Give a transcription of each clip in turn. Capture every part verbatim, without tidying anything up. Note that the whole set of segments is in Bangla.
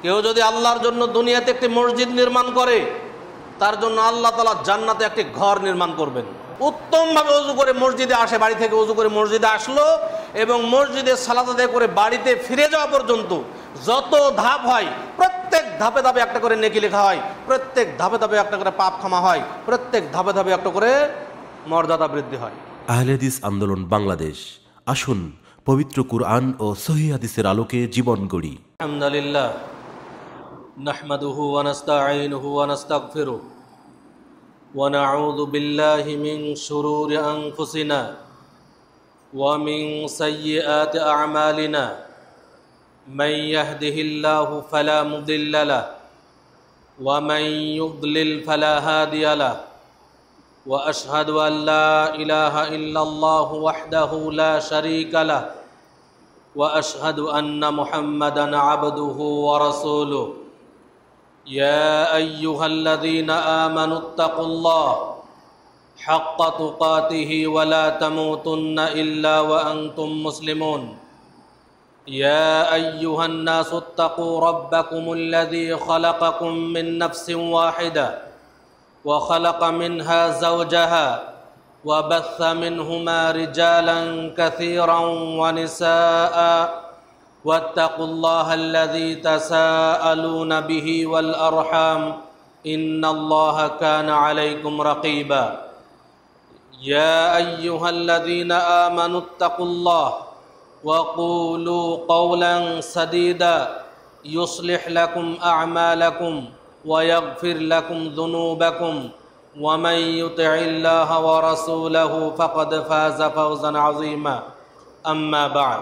কেউ যদি আল্লাহর জন্য দুনিয়াতে একটি মসজিদ নির্মাণ করে, তার জন্য আল্লাহ তাআলা জান্নাতে একটি ঘর নির্মাণ করবেন। উত্তমভাবে ওযু করে মসজিদে আসে, বাড়ি থেকে ওযু করে মসজিদে আসলো এবং মসজিদে সালাত আদায় করে বাড়িতে ফিরে যাওয়া পর্যন্ত যত ধাপ হয়, প্রত্যেক ধাপে ধাপে একটা করে নেকি লেখা হয়, প্রত্যেক ধাপে ধাপে একটা করে পাপ ক্ষমা হয়, প্রত্যেক ধাপে ধাপে একটা করে মর্যাদা বৃদ্ধি হয়। আহলে হাদিস আন্দোলন বাংলাদেশ, আসুন পবিত্র কুরআন ও সহিহ হাদিসের আলোকে জীবন গড়ি। আলহামদুলিল্লাহ, নাহমাদুহু ওয়া নাস্তাঈনুহু ওয়া নাস্তাগফিরুহু ওয়া নাউযু বিল্লাহি মিন শুরুরি আনফুসিনা ওয়া মিন সাইয়্যিআতি আ'মালিনা। মান ইয়াহদিহিল্লাহু ফালা মুদিল্লা লাহু ওয়া মান ইউদ্লিল ফালা হাদিয়া লাহু ওয়া আশহাদু আল লা ইলাহা ইল্লাল্লাহু ওয়াহদাহু লা শারীকা লাহু ওয়া আশহাদু আন্না মুহাম্মাদান আবদুহু ওয়া রাসূলুহু। ইয়া আইয়ুহাল্লাযীনা আমানুত্তাকুল্লাহ হাক্কা তুকাতিহি ওয়া লা তামুতুন্না ইল্লা ওয়া আনতুম মুসলিমুন। ইয়া আইয়ুহান নাসুত্তাকু রাব্বাকুমুল্লাযী খালাকাকুম মিন নাফসিন ওয়াহিদা ওয়া খালাকা মিনহা যাওজাহা ওয়া বাসসা মিনহুমা রিজালান কাসীরান ওয়া নিসাআ ওয়াত্তাকুল্লাহাল্লাযী তাসাআলুনা বিহি ওয়াল আরহাম ইন্নাল্লাহা কানা আলাইকুম রাকীবা। ইয়া আইয়ুহাল্লাযীনা আমানুত্তাকুল্লাহ ওয়া কুলু কওলান সাদীদা ইউসলিহ লাকুম আ'মালাকুম ওয়া ইয়াগফির লাকুম যুনুবাকুম ওয়া মান ইউতি'ইল্লাহা ওয়া রাসূলাহু ফাকাদ ফাযা ফাওজান আযীমা। আম্মা বা'দ।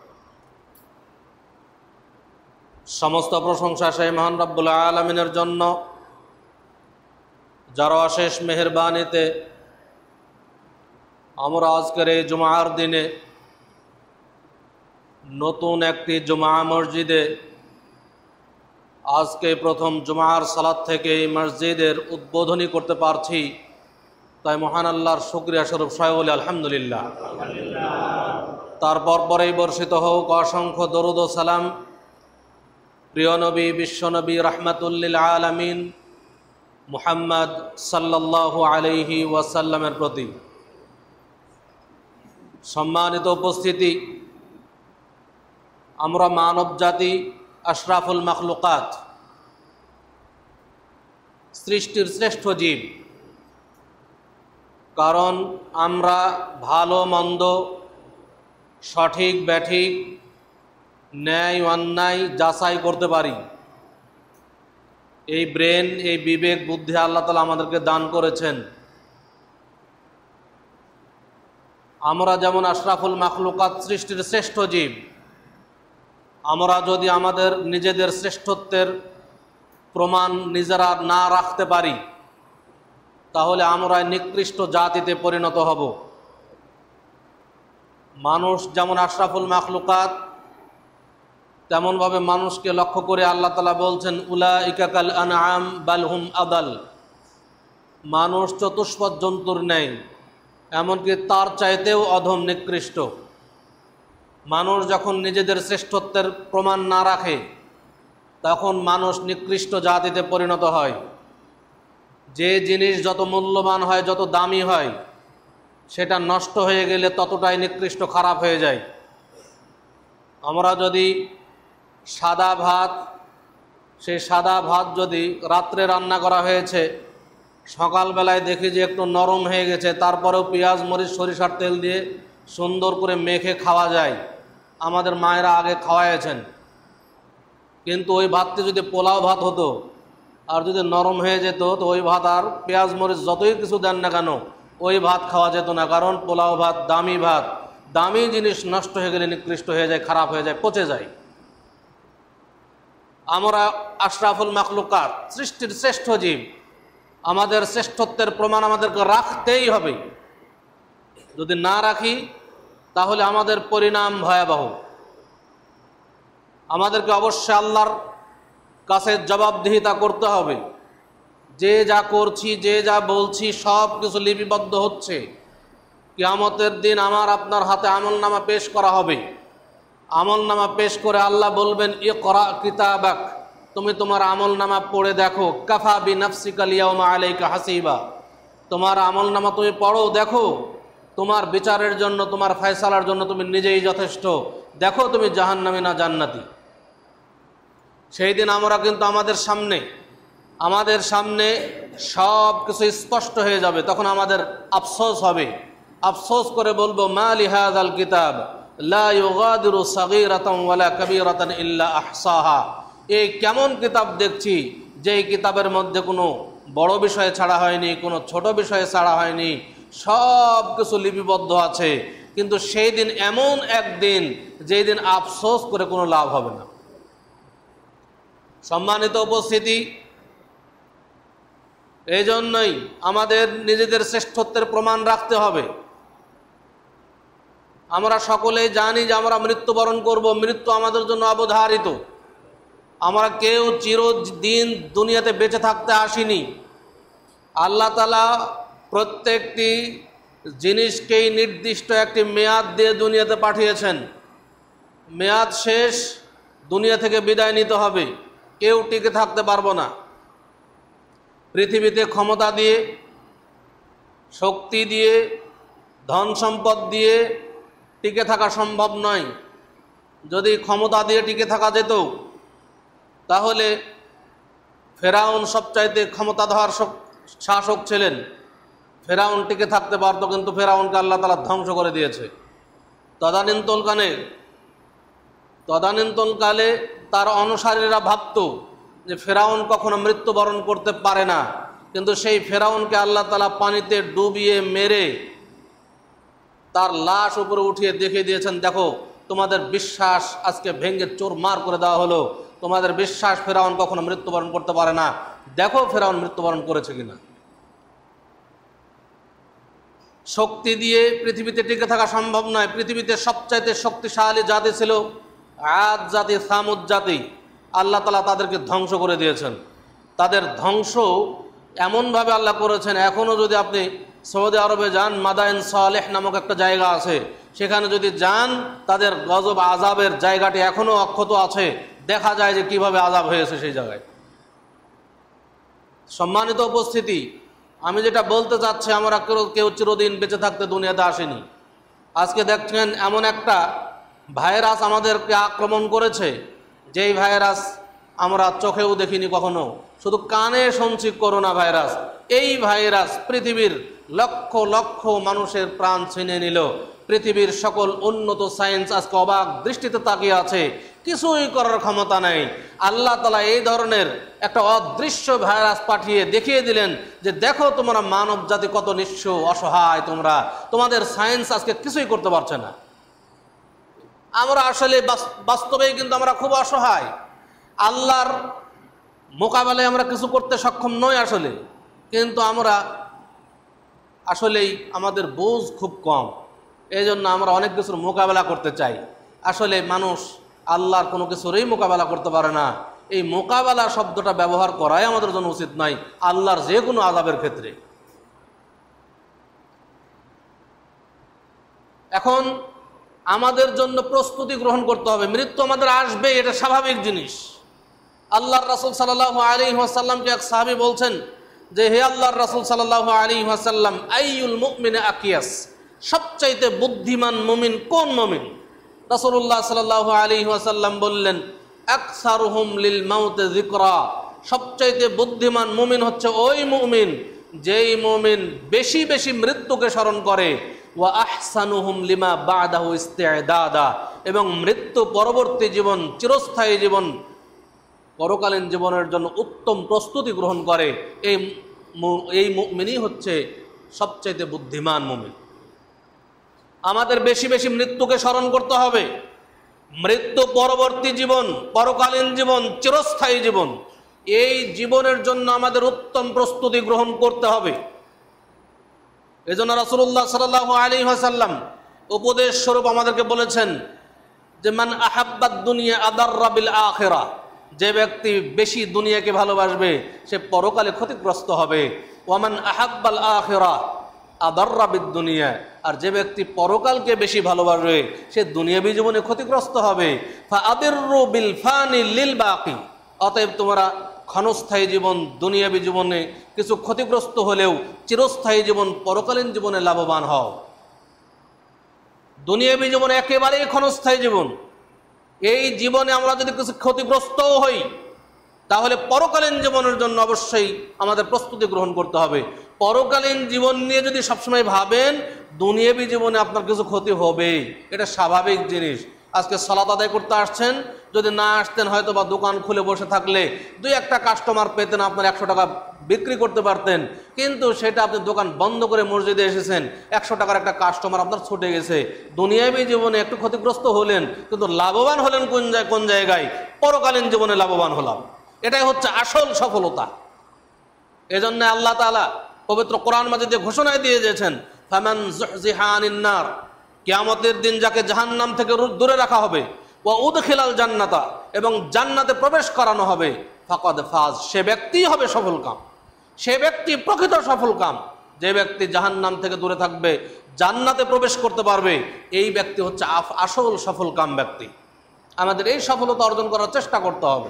সমস্ত প্রশংসা সেই মহান রব্বুল আলামিনের জন্য, যার অশেষ মেহেরবানিতে আমরা আজকের এই জুমার দিনে নতুন একটি জুমা মসজিদে আজকে প্রথম জুমার সালাত থেকে এই মসজিদের উদ্বোধনী করতে পারছি, তাই মহান আল্লাহর শুকরিয়া স্বরূপ সবাই বলি আলহামদুলিল্লাহ। তারপর পরেই বর্ষিত হোক অসংখ্য দরুদ ও সালাম প্রিয় নবী, বিশ্বনবী রাহমাতুল লিল আলামিন মুহাম্মদ সাল্লাল্লাহু আলাইহি ওয়াসাল্লামের প্রতি। সম্মানিত উপস্থিতি, আমরা মানব জাতি আশরাফুল মাখলুকাত, সৃষ্টির শ্রেষ্ঠ জীব। কারণ আমরা ভালো মন্দ, সঠিক ব্যাঠিক, ন্যায় অন্যায় যাচাই করতে পারি। এই ব্রেন, এই বিবেক বুদ্ধি আল্লাহ তাআলা আমাদেরকে দান করেছেন। আমরা যেমন আশরাফুল মাখলুকাত, সৃষ্টির শ্রেষ্ঠ জীব, আমরা যদি আমাদের নিজেদের শ্রেষ্ঠত্বের প্রমাণ নিজেরা না রাখতে পারি, তাহলে আমরা নিকৃষ্ট জাতিতে পরিণত হব। মানুষ যেমন আশরাফুল মাখলুকাত, তেমনভাবে মানুষকে লক্ষ্য করে আল্লাহ তাআলা বলছেন, উলাইকা কাল আনআম বাল হুম আদাল। মানুষ চতুষ্পদ জন্তুর ন্যায়, এমনকি তার চাইতেও অধম, নিকৃষ্ট। মানুষ যখন নিজেদের শ্রেষ্ঠত্বের প্রমাণ না রাখে, তখন মানুষ নিকৃষ্ট জাতিতে পরিণত হয়। যে জিনিস যত মূল্যবান হয়, যত দামি হয়, সেটা নষ্ট হয়ে গেলে ততটাই নিকৃষ্ট, খারাপ হয়ে যায়। আমরা যদি সাদা ভাত, সেই সাদা ভাত যদি রাত্রে রান্না করা হয়েছে, সকালবেলায় দেখি যে একটু নরম হয়ে গেছে, তারপরেও পেঁয়াজ মরিচ সরিষার তেল দিয়ে সুন্দর করে মেখে খাওয়া যায়, আমাদের মায়েরা আগে খাওয়াইছেন। কিন্তু ওই ভাতটি যদি পোলাও ভাত হতো আর যদি নরম হয়ে যেত, তো ওই ভাত আর পেঁয়াজ মরিচ যতই কিছু দেন না কেন, ওই ভাত খাওয়া যেত না। কারণ পোলাও ভাত দামি ভাত, দামি জিনিস নষ্ট হয়ে গেলে নিকৃষ্ট হয়ে যায়, খারাপ হয়ে যায়, পচে যায়। আমরা আশরাফুল মাখলুকাত, সৃষ্টির শ্রেষ্ঠ জীব, আমাদের শ্রেষ্ঠত্বের প্রমাণ আমাদেরকে রাখতেই হবে। যদি না রাখি, তাহলে আমাদের পরিণাম ভয়াবহ। আমাদেরকে অবশ্যই আল্লাহর কাছে জবাবদিহিতা করতে হবে। যে যা করছি, যে যা বলছি, সব কিছু লিপিবদ্ধ হচ্ছে। কিয়ামতের দিন আমার আপনার হাতে আমলনামা পেশ করা হবে। আমলনামা পেশ করে আল্লাহ বলবেন, ইকরা কিতাবাক তুমি তোমার আমল নামা পড়ে দেখো, কাফা বি নাফসিকা লিয়াউমা আলাইকা হাসিবা, তোমার আমল নামা তুমি পড়ো, দেখো তোমার বিচারের জন্য, তোমার ফয়সালার জন্য তুমি নিজেই যথেষ্ট, দেখো তুমি জাহান্নামী না জান্নাতি। সেই দিন আমরা কিন্তু আমাদের সামনে আমাদের সামনে সব কিছু স্পষ্ট হয়ে যাবে, তখন আমাদের আফসোস হবে, আফসোস করে বলবো মা লিহাযাল কিতাব লা ইউগাদিরু সাগীরাতান ওয়ালা কাবীরাতান ইল্লা আহসাহা, এই কেমন কিতাব দেখছি যেই কিতাবের মধ্যে কোনো বড় বিষয় ছাড়া হয়নি, কোনো ছোট বিষয় ছাড়া হয়নি, সব কিছু লিপিবদ্ধ আছে। কিন্তু সেই দিন এমন একদিন যেই দিন আফসোস করে কোনো লাভ হবে না। সম্মানিত উপস্থিতি, এই জন্যই আমাদের নিজেদের শ্রেষ্ঠত্বের প্রমাণ রাখতে হবে। আমরা সকলেই জানি যে আমরা মৃত্যুবরণ করব, মৃত্যু আমাদের জন্য অবধারিত। আমরা কেউ চিরদিন দুনিয়াতে বেঁচে থাকতে আসিনি। আল্লাহ তাআলা প্রত্যেকটি জিনিসকেই নির্দিষ্ট একটি মেয়াদ দিয়ে দুনিয়াতে পাঠিয়েছেন। মেয়াদ শেষ, দুনিয়া থেকে বিদায় নিতে হবে, কেউ টিকে থাকতে পারবো না। পৃথিবীতে ক্ষমতা দিয়ে, শক্তি দিয়ে, ধন সম্পদ দিয়ে টিকে থাকা সম্ভব নয়। যদি ক্ষমতা দিয়ে টিকে থাকা যেত তাহলে ফেরাউন সবচাইতে ক্ষমতাধর শাসক ছিলেন, ফেরাউন টিকে থাকতে পারতো, কিন্তু ফেরাউনকে আল্লাহ তাআলা ধ্বংস করে দিয়েছে। তদানীন্তনকালে তদানীন্তনকালে তার অনুসারীরা ভাবত যে ফেরাউন কখনো মৃত্যুবরণ করতে পারে না, কিন্তু সেই ফেরাউনকে আল্লাহ তাআলা পানিতে ডুবিয়ে মেরে তার লাশ উপরে উঠিয়ে দেখিয়ে দিয়েছেন, দেখো তোমাদের বিশ্বাস আজকে ভেঙে চোরমার করে দেওয়া হলো, তোমাদের বিশ্বাস ফেরাউন কখনো মৃত্যুবরণ করতে পারে না, দেখো ফেরাউন মৃত্যুবরণ করেছে কিনা। শক্তি দিয়ে পৃথিবীতে টিকে থাকা সম্ভব নয়। পৃথিবীতে সবচাইতে শক্তিশালী জাতি ছিল আদ জাতি, সামুদ জাতি। আল্লাহ তাআলা তাদেরকে ধ্বংস করে দিয়েছেন। তাদের ধ্বংস এমনভাবে আল্লাহ করেছেন, এখনও যদি আপনি সৌদি আরবে যান, মাদাইন সালেহ নামক একটা জায়গা আছে, সেখানে যদি যান তাদের গজব আযাবের জায়গাটি এখনও অক্ষত আছে, দেখা যায় যে কিভাবে আযাব হয়েছে সেই জায়গায়। সম্মানিত উপস্থিতি, আমি যেটা বলতে চাচ্ছি, আমরা কেউ চিরদিন বেঁচে থাকতে দুনিয়াতে আসেনি। আজকে দেখছেন এমন একটা ভাইরাস আমাদেরকে আক্রমণ করেছে, যেই ভাইরাস আমরা চোখেও দেখিনি কখনো, শুধু কানে শুনছি করোনা ভাইরাস। এই ভাইরাস পৃথিবীর লক্ষ লক্ষ মানুষের প্রাণ ছিনিয়ে নিল। পৃথিবীর সকল উন্নত সায়েন্স আজকে অবাক দৃষ্টিতে তাকিয়ে আছে, কিছুই করার ক্ষমতা নেই। আল্লাহ তাআলা এই ধরনের একটা অদৃশ্য ভাইরাস পাঠিয়ে দেখিয়ে দিলেন যে দেখো তোমরা মানব জাতি কত নিঃস্ব, অসহায়, তোমরা তোমাদের সায়েন্স আজকে কিছুই করতে পারছে না। আমরা আসলে বাস্তবেই কিন্তু আমরা খুব অসহায়। আল্লাহর মোকাবেলায় আমরা কিছু করতে সক্ষম নই আসলে, কিন্তু আমরা আসলেই আমাদের বোঝ খুব কম, এই জন্য আমরা অনেক কিছুর মোকাবেলা করতে চাই। আসলে মানুষ আল্লাহর কোনো কিছুরই মোকাবেলা করতে পারে না। এই মোকাবেলা শব্দটা ব্যবহার করাই আমাদের জন্য উচিত নয় আল্লাহর যে কোনো আযাবের ক্ষেত্রে। এখন আমাদের জন্য প্রস্তুতি গ্রহণ করতে হবে। মৃত্যু আমাদের আসবে, এটা স্বাভাবিক জিনিস। আল্লাহর রাসূল সাল্লাল্লাহু আলাইহি ওয়াসাল্লামকে এক সাহাবী বলছেন যে হে আল্লাহর রাসূল সাল্লাল্লাহু আলাইহি ওয়াসাল্লাম, আইয়ুল মুমিনি আকিয়াস, সবচাইতে বুদ্ধিমান মুমিন কোন মুমিন? রাসূলুল্লাহ সাল্লাল্লাহু আলাইহি ওয়াসাল্লাম বললেন আকসারুহুম লিল মাউত যিকরা, সবচাইতে বুদ্ধিমান মুমিন হচ্ছে ওই মুমিন যেই মুমিন বেশি বেশি মৃত্যুকে স্মরণ করে। ওয়া আহসানুহুম লিমা বা'দাহু ইস্তি'দাদা, এবং মৃত্যু পরবর্তী জীবন, চিরস্থায়ী জীবন, পরকালীন জীবনের জন্য উত্তম প্রস্তুতি গ্রহণ করে। এই এই মুমিনই হচ্ছে সবচাইতে বুদ্ধিমান মুমিন। আমাদের বেশি বেশি মৃত্যুকে স্মরণ করতে হবে। মৃত্যু পরবর্তী জীবন, পরকালীন জীবন, চিরস্থায়ী জীবন, এই জীবনের জন্য আমাদের উত্তম প্রস্তুতি গ্রহণ করতে হবে। এজন্য রাসূলুল্লাহ সাল্লাল্লাহু আলাইহি ওয়াসাল্লাম উপদেশ স্বরূপ আমাদেরকে বলেছেন যে মান আহাব্বাদ দুনিয়া আদাররা বিল আখিরা, যে ব্যক্তি বেশি দুনিয়াকে ভালোবাসবে সে পরকালে ক্ষতিগ্রস্ত হবে। ওয়ামান আহাব্বাল আখিরা আদাররা বিদ দুনিয়া, আর যে ব্যক্তি পরকালকে বেশি ভালোবাসবে সে দুনিয়াবী জীবনে ক্ষতিগ্রস্ত হবে। ফা আদিররু বিল ফানি লিল বাকি, অতএব তোমরা ক্ষণস্থায়ী জীবন দুনিয়াবী জীবনে কিছু ক্ষতিগ্রস্ত হলেও চিরস্থায়ী জীবন পরকালীন জীবনে লাভবান হও। দুনিয়াবী জীবন একেবারেই ক্ষণস্থায়ী জীবন। এই জীবনে আমরা যদি কিছু ক্ষতিগ্রস্তও হই তাহলে পরকালীন জীবনের জন্য অবশ্যই আমাদের প্রস্তুতি গ্রহণ করতে হবে। পরকালীন জীবন নিয়ে যদি সবসময় ভাবেন দুনিয়াবী জীবনে আপনার কিছু ক্ষতি হবেই, এটা স্বাভাবিক জিনিস। আজকে সালাত আদায় করতে আসছেন, যদি না আসতেন হয়তো বা দোকান খুলে বসে থাকলে দুই একটা কাস্টমার পেতেন, আপনার একশো টাকা বিক্রি করতে পারতেন, কিন্তু সেটা আপনি দোকান বন্ধ করে মসজিদে এসেছেন, একশো টাকার একটা কাস্টমার আপনার ছুটে গেছে। দুনিয়াবী জীবনে একটু ক্ষতিগ্রস্ত হলেন, কিন্তু লাভবান হলেন কোন জায়গায় কোন জায়গায় পরকালীন জীবনে লাভবান হলাম। এটাই হচ্ছে আসল সফলতা। এজন্য আল্লাহ তাআলা পবিত্র কোরআন মাজিদে ঘোষণায় দিয়ে দিয়েছেন, ফামান যুহজিহা আনিন নার, কিয়ামতের দিন যাকে জাহান্নাম থেকে দূরে রাখা হবে, ওয়া উদখিলাল জান্নাতা, এবং জান্নাতে প্রবেশ করানো হবে, ফাকাদ ফাজ, সে ব্যক্তিই হবে সফল কাম, সে ব্যক্তি প্রকৃত সফল কাম। যে ব্যক্তি জাহান্নাম থেকে দূরে থাকবে, জান্নাতে প্রবেশ করতে পারবে, এই ব্যক্তি হচ্ছে আসল সফল কাম ব্যক্তি। আমাদের এই সফলতা অর্জন করার চেষ্টা করতে হবে।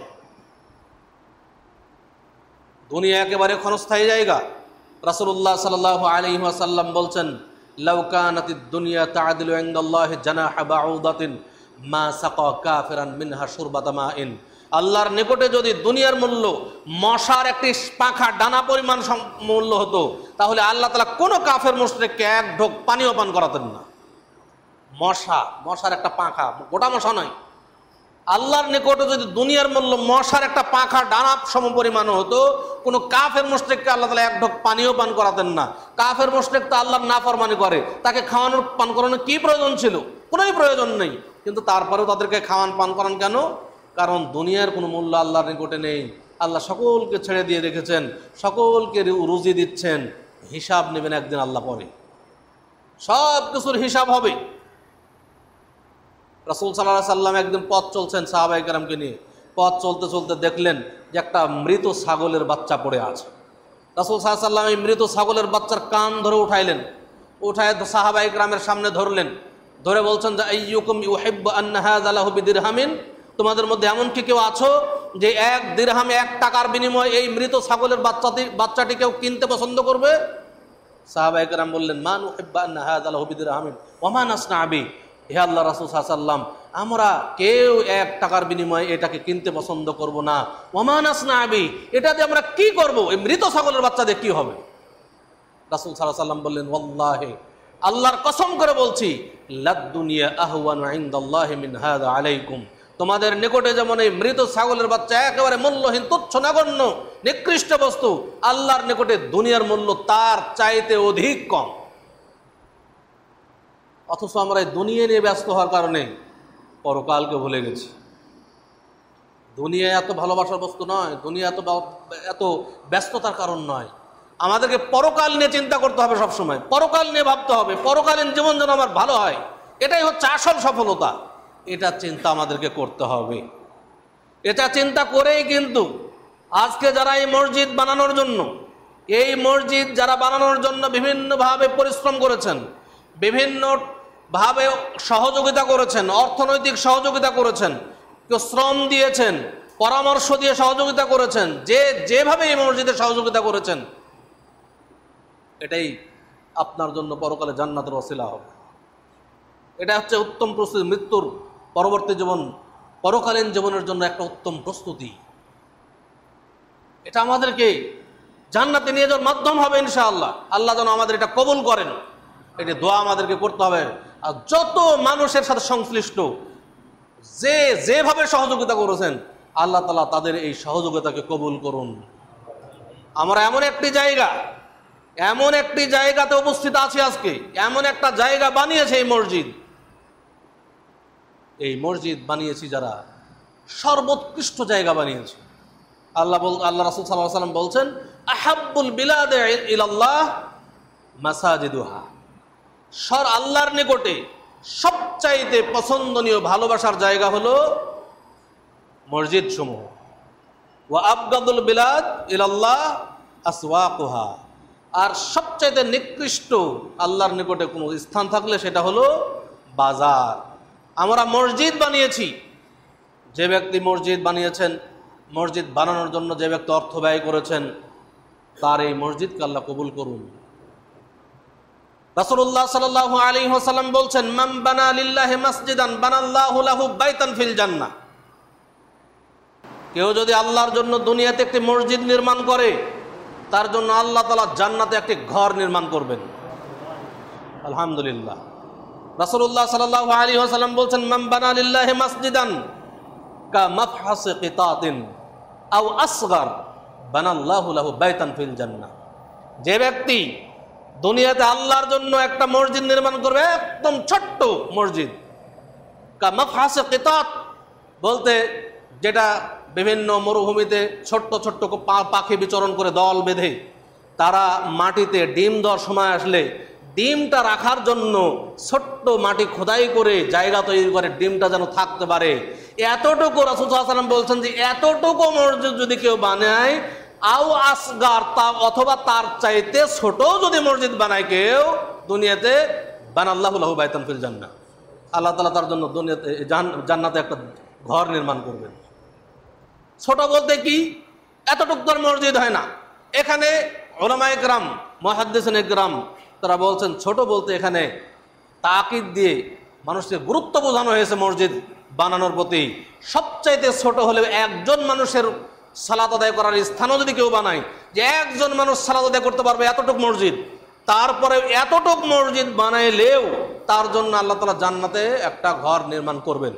দুনিয়া একেবারে ক্ষণস্থায়ী জায়গা। রাসূলুল্লাহ সাল্লাল্লাহু আলাইহি ওয়াসাল্লাম বলছেন, লাউ কানাতিদ দুনিয়া তা'দিলু ইনদাল্লাহি জানাহা বাউদাতিন মা সাকা কাফিরান মিনহা শুরবাতা মাইন। আল্লাহর নিকটে যদি দুনিয়ার মূল্য মশার একটি পাখা ডানা পরিমাণ মূল্য হতো, তাহলে আল্লাহ তাআলা কোনো কাফের মুশরিককে এক ঢোক পানিও পান করাতেন না। মশা, মশার একটা পাখা, গোটা মশা নয়, আল্লাহর নিকটে যদি দুনিয়ার মূল্য মশার একটা পাখা ডানা সম পরিমাণ হতো, কোনো কাফের মুশরিককে আল্লাহ তাআলা এক ঢোক পানিও পান করাতেন না। কাফের মুশরিক তো আল্লাহর নাফরমানি করে, তাকে খাওয়ানোর পান করানোর কি প্রয়োজন ছিল? কোনোই প্রয়োজন নেই, কিন্তু তারপরেও তাদেরকে খাওয়ান পান করান কেন? কারণ দুনিয়ার কোনো মূল্য আল্লাহর নিকটে নেই। আল্লাহ সকলকে ছেড়ে দিয়ে রেখেছেন, সকলকে রুজি দিচ্ছেন, হিসাব নেবেন একদিন আল্লাহ পরে, সব কিছুর হিসাব হবে। রাসূল সাল্লাল্লাহু আলাইহি সাল্লাম একদিন পথ চলছেন সাহাবায়ে কেরামকে নিয়ে, পথ চলতে চলতে দেখলেন যে একটা মৃত ছাগলের বাচ্চা পড়ে আছে। রাসূল সাল্লাল্লাহু আলাইহি সাল্লাম এই মৃত ছাগলের বাচ্চার কান ধরে উঠাইলেন, উঠায় সাহাবায়ে কেরামের সামনে ধরলেন, ধরে বলছেন যে আইয়ুকুম ইউহিব্বু আন্না হাযা লাহু বিদিরহামিন, তোমাদের মধ্যে এমন কি কেউ আছো যে এক দিরহামে এক টাকার বিনিময়ে এই মৃত ছাগলের বাচ্চাটি বাচ্চাটি কেউ কিনতে পছন্দ করবে? সাহাবায়ে কেরাম বললেন, মান উহিব্বু আন্না হাযা লাহু বিদিরহামিন ওয়া মা নাসনা বি, হে আল্লাহ রাসূল সাল্লাল্লাহু আলাইহি সাল্লাম, আমরা কেউ এক টাকার বিনিময়ে এটাকে কিনতে পছন্দ করব না। ওয়া মা নাসনা বি, এটা দিয়ে আমরা কি করব? এই মৃত ছাগলের বাচ্চা দিয়ে কি হবে? রাসূল সাল্লাল্লাহু আলাইহি সাল্লাম বললেন, ওয়াল্লাহি, আল্লাহর কসম করে বলছি, লাদ দুনিয়া আহওয়ানু ইনদাল্লাহি মিন হাযা আলাইকুম, তোমাদের নিকটে যেমন এই মৃত ছাগলের বাচ্চা একেবারে মূল্যহীন, তুচ্ছ, নগণ্য, নিকৃষ্ট বস্তু, আল্লাহর নিকটে দুনিয়ার মূল্য তার চাইতে অধিক কম। অথচ আমরা এই দুনিয়া নিয়ে ব্যস্ত হওয়ার কারণে পরকালকে ভুলে গেছি। দুনিয়া এত ভালোবাসার বস্তু নয়, দুনিয়া এত এত ব্যস্ততার কারণ নয়। আমাদেরকে পরকাল নিয়ে চিন্তা করতে হবে সবসময়, পরকাল নিয়ে ভাবতে হবে, পরকালীন জীবন যেন আমার ভালো হয়, এটাই হচ্ছে আসল সফলতা। এটা চিন্তা আমাদেরকে করতে হবে। এটা চিন্তা করেই কিন্তু আজকে যারা এই মসজিদ বানানোর জন্য, এই মসজিদ যারা বানানোর জন্য বিভিন্নভাবে পরিশ্রম করেছেন, বিভিন্নভাবে সহযোগিতা করেছেন, অর্থনৈতিক সহযোগিতা করেছেন, কেউ শ্রম দিয়েছেন, পরামর্শ দিয়ে সহযোগিতা করেছেন, যে যেভাবে এই মসজিদে সহযোগিতা করেছেন, এটাই আপনার জন্য পরকালে জান্নাতের ওসিলা হবে। এটা হচ্ছে উত্তম প্রস্তুতি, মৃত্যুর পরবর্তী জীবন, পরকালীন জীবনের জন্য একটা উত্তম প্রস্তুতি। এটা আমাদেরকে জান্নাতে নিয়ে যাওয়ার মাধ্যম হবে ইনশাআল্লাহ। আল্লাহ যেন আমাদের এটা কবুল করেন, এটি দোয়া আমাদেরকে করতে হবে। আর যত মানুষের সাথে সংশ্লিষ্ট, যে যেভাবে সহযোগিতা করেছেন, আল্লাহ তাআলা তাদের এই সহযোগিতাকে কবুল করুন। আমরা এমন একটি জায়গা, এমন একটি জায়গাতে উপস্থিত আছি আজকে, এমন একটা জায়গা বানিয়েছে এই মসজিদ। এই মসজিদ বানিয়েছি যারা, সর্বোৎকৃষ্ট জায়গা বানিয়েছে। আল্লাহ বল আল্লাহ রাসূল সাল্লাল্লাহু আলাইহি ওয়াসাল্লাম বলছেন, আহাব্বুল বিলাদে ইলাল্লাহ মাসাজিদুহা, সর আল্লাহর নিকটে সবচাইতে পছন্দনীয় ভালোবাসার জায়গা হলো মসজিদ সমূহ। ওয়া আবগাদুল বিলাদ ইলাল্লাহ আসওয়াকুহা, আর সবচাইতে নিকৃষ্ট আল্লাহর নিকটে কোনো স্থান থাকলে সেটা হলো বাজার। আমরা মসজিদ বানিয়েছি, যে ব্যক্তি মসজিদ বানিয়েছেন, মসজিদ বানানোর জন্য যে ব্যক্তি অর্থ ব্যয় করেছেন তার এই মসজিদকে আল্লাহ কবুল করুন। রাসূলুল্লাহ সাল্লাল্লাহু আলাইহি ওয়াসাল্লাম বলছেন, মান বানা লিল্লাহি মাসজিদান বানাল্লাহু লাহু বাইতান ফিল জান্নাহ। কেউ যদি আল্লাহর জন্য দুনিয়াতে একটি মসজিদ নির্মাণ করে, তার জন্য আল্লাহ তাআলা জান্নাতে একটি ঘর নির্মাণ করবেন। আলহামদুলিল্লাহ। রাসূলুল্লাহ সাল্লাল্লাহু আলাইহি ওয়াসাল্লাম বলছেন, মান বানা লিল্লাহি মাসজিদান কা মাফহাসি কিতাতিন আও আসগার বানাল্লাহু লাহু বাইতান ফিল জান্নাহ। যে ব্যক্তি দুনিয়াতে আল্লাহর জন্য একটা মসজিদ নির্মাণ করবে, একদম ছোট্ট মসজিদ, কা মাফহাসি কিতাত বলতে যেটা বিভিন্ন মরুভূমিতে ছোট্ট ছোট্ট পাখি বিচরণ করে দল বেঁধে তারা মাটিতে ডিম দেওয়ার সময় আসলে ডিমটা রাখার জন্য ছোট্ট মাটি খোদাই করে জায়গা তৈরি করে ডিমটা যেন থাকতে পারে, এতটুকু রাসূল সাল্লাল্লাহু আলাইহি ওয়াসাল্লাম বলছেন যে এতটুকু মসজিদ যদি কেউ বানায়, আও আসগার তা অথবা তার চাইতে ছোট যদি মসজিদ বানায় কেউ দুনিয়াতে, বানাল্লাহু লাহু বাইতান ফিল জান্নাহ, আল্লাহ তাআলা তার জন্য দুনিয়াতে জান্নাতে একটা ঘর নির্মাণ করবেন। ছোট বলতে কি, এতটুকু তোর মসজিদ হয় না। এখানে উলামায়ে কেরাম, মুহাদ্দিসিনে কেরাম তারা বলছেন ছোট বলতে এখানে তাকিদ দিয়ে মানুষকে গুরুত্ব বোঝানো হয়েছে মসজিদ বানানোর প্রতি। সবচাইতে ছোট হলে একজন মানুষের সালাত আদায় করার স্থানও যদি কেউ বানায়, যে একজন মানুষ সালাত আদায় করতে পারবে এতটুক মসজিদ, তারপরে এতটুক মসজিদ বানাইলেও তার জন্য আল্লাহ তাআলা জান্নাতে একটা ঘর নির্মাণ করবেন।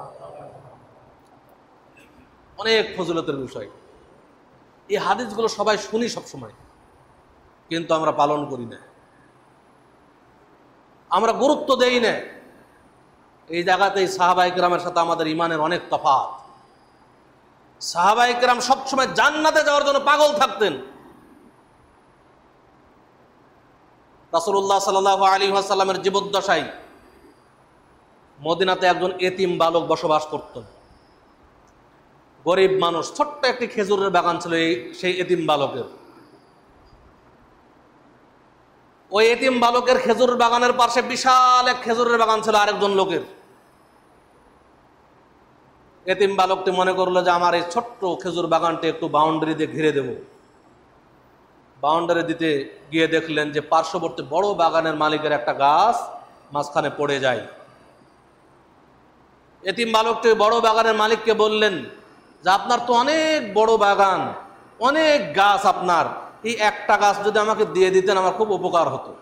অনেক ফজিলতের বিষয়। এই হাদিসগুলো সবাই শুনি সবসময়, কিন্তু আমরা পালন করি না, আমরা গুরুত্ব দেই না। এই জায়গাতেই সাহাবায়ে কেরামের সাথে আমাদের ইমানের অনেক তফাৎ। সাহাবায়ে কেরাম সবসময় জান্নাতে যাওয়ার জন্য পাগল থাকতেন। রাসূলুল্লাহ সাল্লাল্লাহু আলাইহি ওয়াসাল্লামের জীবদ্দশায় মদিনাতে একজন এতিম বালক বসবাস করতেন। গরিব মানুষ, ছোট্ট একটি খেজুরের বাগান ছিল এই সেই এতিম বালকের। ওই এতিম বালকের খেজুরের বাগানের পাশে বিশাল এক খেজুরের বাগান ছিল আরেকজন লোকের। এতিম বালকটি মনে করলো যে আমার এই ছোট্ট খেজুর বাগানটি একটু বাউন্ডারি দিয়ে ঘিরে দেব। বাউন্ডারি দিতে গিয়ে দেখলেন যে পার্শ্ববর্তী বড় বাগানের মালিকের একটা গাছ মাঝখানে পড়ে যায়। এতিম বালকটি বড় বাগানের মালিককে বললেন যে আপনার তো অনেক বড় বাগান, অনেক গাছ, আপনার এই একটা গাছ যদি আমাকে দিয়ে দিতেন আমার খুব উপকার হতো।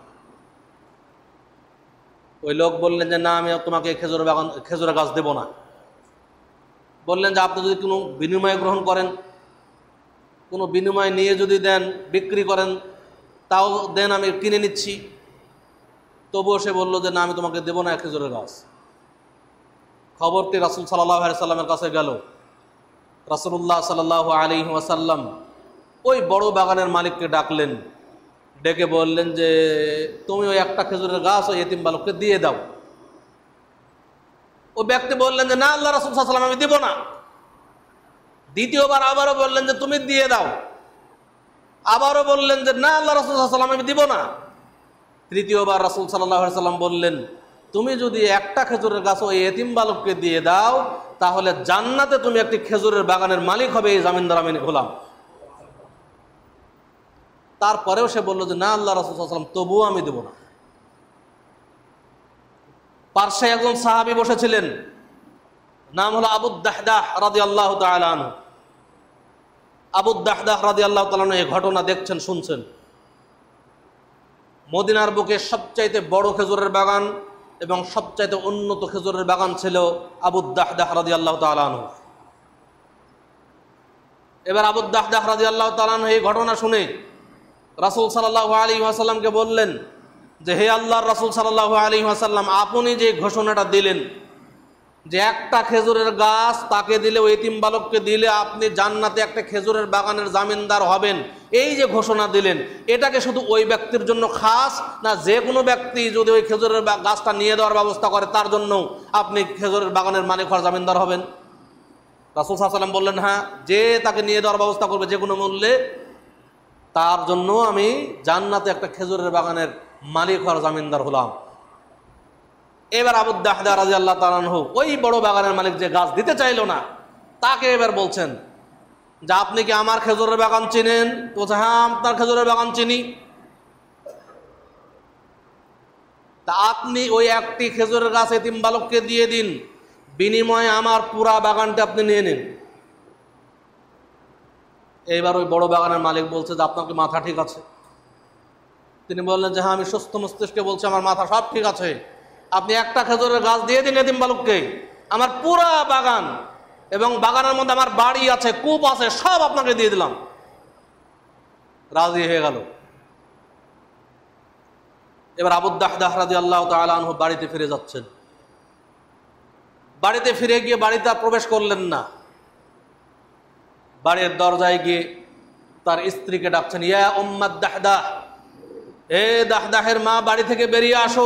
ওই লোক বললেন যে না, আমি তোমাকে খেজুর বাগান খেজুরের গাছ দেব না। বললেন যে আপনি যদি কোনো বিনিময় গ্রহণ করেন, কোনো বিনিময় নিয়ে যদি দেন, বিক্রি করেন, তাও দেন, আমি কিনে নিচ্ছি। তবুও সে বলল যে না, আমি তোমাকে দেব না খেজুরের গাছ। খবরটি রাসূল সাল্লাল্লাহু আলাইহি ওয়াসাল্লামের কাছে গেল। রাসূলুল্লাহ সাল্লাল্লাহু আলাইহি ওয়াসাল্লাম ওই বড় বাগানের মালিককে ডাকলেন, ডেকে বললেন যে তুমি ওই একটা খেজুরের গাছ ওই এতিম বালককে দিয়ে দাও। ওই ব্যক্তি বললেন যে না, আল্লাহ রাসূল সাল্লাল্লাহু আলাইহি ওয়াসাল্লাম, আমি দিব না। দ্বিতীয়বার আবারও বললেন যে তুমি দিয়ে দাও। আবারও বললেন যে না, আল্লাহ রাসূল সাল্লাল্লাহু আলাইহি ওয়াসাল্লাম, আমি দিব না। তৃতীয়বার রাসূল সাল্লাল্লাহু আলাইহি ওয়াসাল্লাম বললেন, তুমি যদি একটা খেজুরের গাছ ওই এতিম বালককে দিয়ে দাও, তাহলে জান্নাতে তুমি একটি খেজুরের বাগানের মালিক হবে, এই জামিনদার আমি হলাম। তারপরেও সে বলল যে না, আল্লাহ রাসূল সাল্লাল্লাহু আলাইহি ওয়াসাল্লাম, তবুও আমি দেব না। পার্শ্বে একজন সাহাবী বসেছিলেন, নাম হলো আবু দাহদাহ রাদিয়াল্লাহু তাআলা আনহু। আবু দাহদাহ রাদিয়াল্লাহু তাআলা আনহু এই ঘটনা দেখছেন, শুনছেন। মদিনার বুকে সবচাইতে বড় খেজুরের বাগান এবং সবচাইতে উন্নত খেজুরের বাগান ছিল আবু দাহদাহ রাদিয়াল্লাহু তাআলা আনহু। এবার আবু দাহদাহ রাদিয়াল্লাহু তাআলা আনহু এই ঘটনা শুনে রাসূল সাল্লাল্লাহু আলাইহি ওয়াসাল্লামকে বললেন যে হে আল্লাহর রাসূল সাল্লাল্লাহু আলাইহি ওয়াসাল্লাম, আপনি যে ঘোষণাটা দিলেন যে একটা খেজুরের গাছ তাকে দিলে, ওই এতিম বালককে দিলে আপনি জান্নাতে একটা খেজুরের বাগানের জামিনদার হবেন, এই যে ঘোষণা দিলেন, এটাকে শুধু ওই ব্যক্তির জন্য খাস না যে কোনো ব্যক্তি যদি ওই খেজুরের গাছটা নিয়ে দেওয়ার ব্যবস্থা করে তার জন্য আপনি খেজুরের বাগানের মালিক হওয়ার জামিনদার হবেন? রাসূল সাল্লাল্লাহু আলাইহি ওয়াসাল্লাম বললেন হ্যাঁ, যে তাকে নিয়ে দেওয়ার ব্যবস্থা করবে যে কোনো মূল্যে, তার জন্য আমি জান্নাতে একটা খেজুরের বাগানের মালিক হওয়ার জামিনদার হলাম। এবার আবু দাহদাহ রাদিয়াল্লাহু তাআলা আনহু ওই বড় বাগানের মালিক যে গাছ দিতে চাইল না, তাকে এবার বলছেন যে আপনি কি আমার খেজুরের বাগান চিনেন? তো হ্যাঁ, আপনার খেজুরের বাগান চিনি। তা আপনি ওই একটি খেজুরের গাছ এতিম বালককে দিয়ে দিন, বিনিময়ে আমার পুরা বাগানটা আপনি নিয়ে নিন। এইবার ওই বড় বাগানের মালিক বলছে যে আপনার কি মাথা ঠিক আছে? তিনি বললেন যে হ্যাঁ, আমি সুস্থ মস্তিষ্কে বলছি, আমার মাথা সব ঠিক আছে। আপনি একটা খেজুরের গাছ দিয়ে দিন এতিম বালককে, আমার পুরা বাগান এবং বাগানের মধ্যে আমার বাড়ি আছে, কূপ আছে, সব আপনাকে দিয়ে দিলাম। রাজি হয়ে গেল। এবার আবু দাহদাহ রাদিয়াল্লাহু তাআলা আনহু বাড়িতে ফিরে যাচ্ছেন। বাড়িতে ফিরে গিয়ে বাড়িতে আর প্রবেশ করলেন না। বাড়ির দরজায় গিয়ে তার স্ত্রীকে ডাকছেন, ইয়া উম্মাদ দাহদাহ, হে দাহদাহের মা, বাড়ি থেকে বেরিয়ে আসো।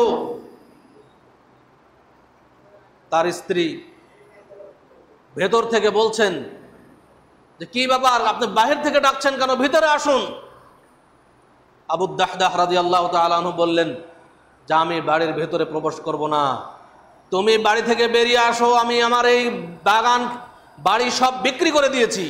তার স্ত্রী ভেতর থেকে বলছেন যে কি ব্যাপার, আপনি বাহির থেকে ডাকছেন কেন, ভিতরে আসুন। আবু দাহদাহ রাদিয়াল্লাহু তাআলা আনহু বললেন যে আমি বাড়ির ভেতরে প্রবেশ করব না, তুমি বাড়ি থেকে বেরিয়ে আসো, আমি আমার এই বাগান বাড়ি সব বিক্রি করে দিয়েছি।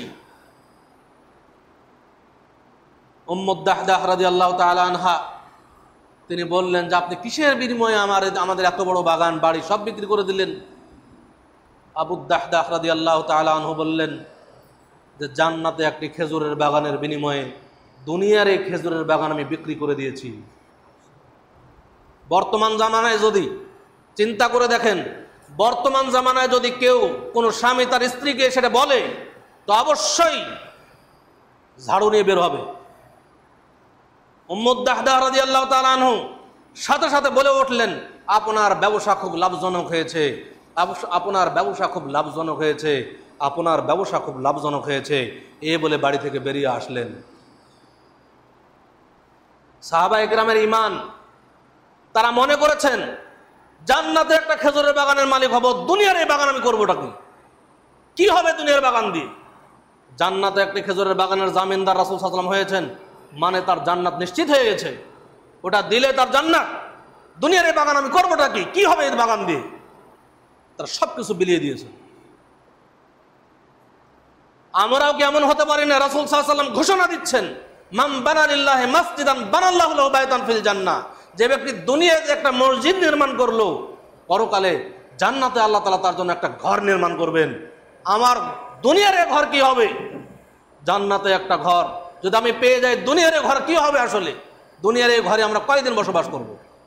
উম্মু দাহদাহ রাদিয়াল্লাহু তাআলা আনহা তিনি বললেন যে আপনি কিসের বিনিময়ে আমার আমাদের এত বড় বাগান বাড়ি সব বিক্রি করে দিলেন? আবু দাহদাহ রাদিয়াল্লাহু তাআলা আনহু বললেন যে জান্নাতে একটি খেজুরের বাগানের বিনিময়ে দুনিয়ার এই খেজুরের বাগান আমি বিক্রি করে দিয়েছি। বর্তমান জামানায় যদি চিন্তা করে দেখেন, বর্তমান জামানায় যদি কেউ কোনো স্বামী তার স্ত্রীকে সেটা বলে, তো অবশ্যই ঝাড়ু নিয়ে বের হবে। উম্মু দাহদাহ রাদিয়াল্লাহু তাআলা আনহু সাথে সাথে বলে উঠলেন, আপনার ব্যবসা খুব লাভজনক হয়েছে, আপনার ব্যবসা খুব লাভজনক হয়েছে, আপনার ব্যবসা খুব লাভজনক হয়েছে, এ বলে বাড়ি থেকে বেরিয়ে আসলেন। সাহাবা একরামের ঈমান, তারা মনে করেছেন জান্নাতে একটা খেজুরের বাগানের মালিক হব, দুনিয়ার এই বাগান আমি করবোটা কি? কি হবে দুনিয়ার বাগান দিয়ে? জান্নাতে একটি খেজুরের বাগানের জামিনদার রাসূল সাল্লাল্লাহু আলাইহি ওয়াসাল্লাম হয়েছেন, মানে তার জান্নাত নিশ্চিত হয়ে গেছে, ওটা দিলে তার জান্নাত। দুনিয়ার এই বাগান আমি করবোটা কি? কি হবে এই বাগান দিয়ে? তারা সবকিছু বিলিয়ে দিয়েছে। আমরাও কি এমন হতে পারি না? রাসূল সাল্লাল্লাহু আলাইহি ওয়াসাল্লাম ঘোষণা দিচ্ছেন, মান বানা লিল্লাহি মাসজিদান বানাল্লাহু লাহু বাইতান ফিল জান্নাহ, যে ব্যক্তি দুনিয়াতে একটা মসজিদ নির্মাণ করলো, পরকালে জান্নাতে আল্লাহ তাআলা তার জন্য একটা ঘর নির্মাণ করবেন। আমার দুনিয়ার এই ঘর কি হবে? জান্নাতে একটা ঘর যদি আমি পেয়ে যাই, দুনিয়ার এই ঘর কি হবে? আসলে দুনিয়ার এই ঘরে আমরা কয়দিন বসবাস করব?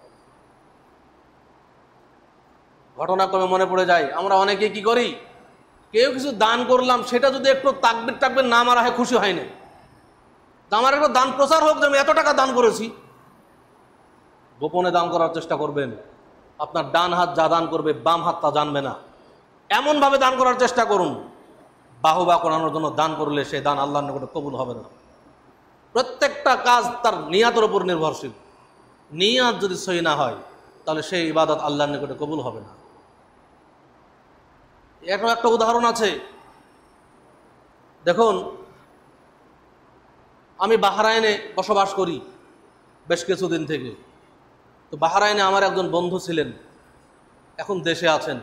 ঘটনাক্রমে মনে পড়ে যায়, আমরা অনেকে কি করি, কেউ কিছু দান করলাম, সেটা যদি একটু তাকবীর তাকবীর না মারা হয়, খুশি হয় না। আমার একটা দান প্রচার হোক যে আমি এত টাকা দান করেছি। গোপনে দান করার চেষ্টা করবেন। আপনার ডান হাত যা দান করবে, বাম হাত তা জানবে না, এমনভাবে দান করার চেষ্টা করুন। বাহুবা করানোর জন্য দান করলে সেই দান আল্লাহর নিকটে কবুল হবে না। প্রত্যেকটা কাজ তার নিয়াতের উপর নির্ভরশীল। নিয়াত যদি সহি না হয়, তাহলে সেই ইবাদত আল্লাহর নিকটে কবুল হবে না। এরকম একটা উদাহরণ আছে, দেখুন, আমি বাহরাইনে বসবাস করি বেশ কিছুদিন থেকে। তো বাহরাইনে আমার একজন বন্ধু ছিলেন, এখন দেশে আছেন।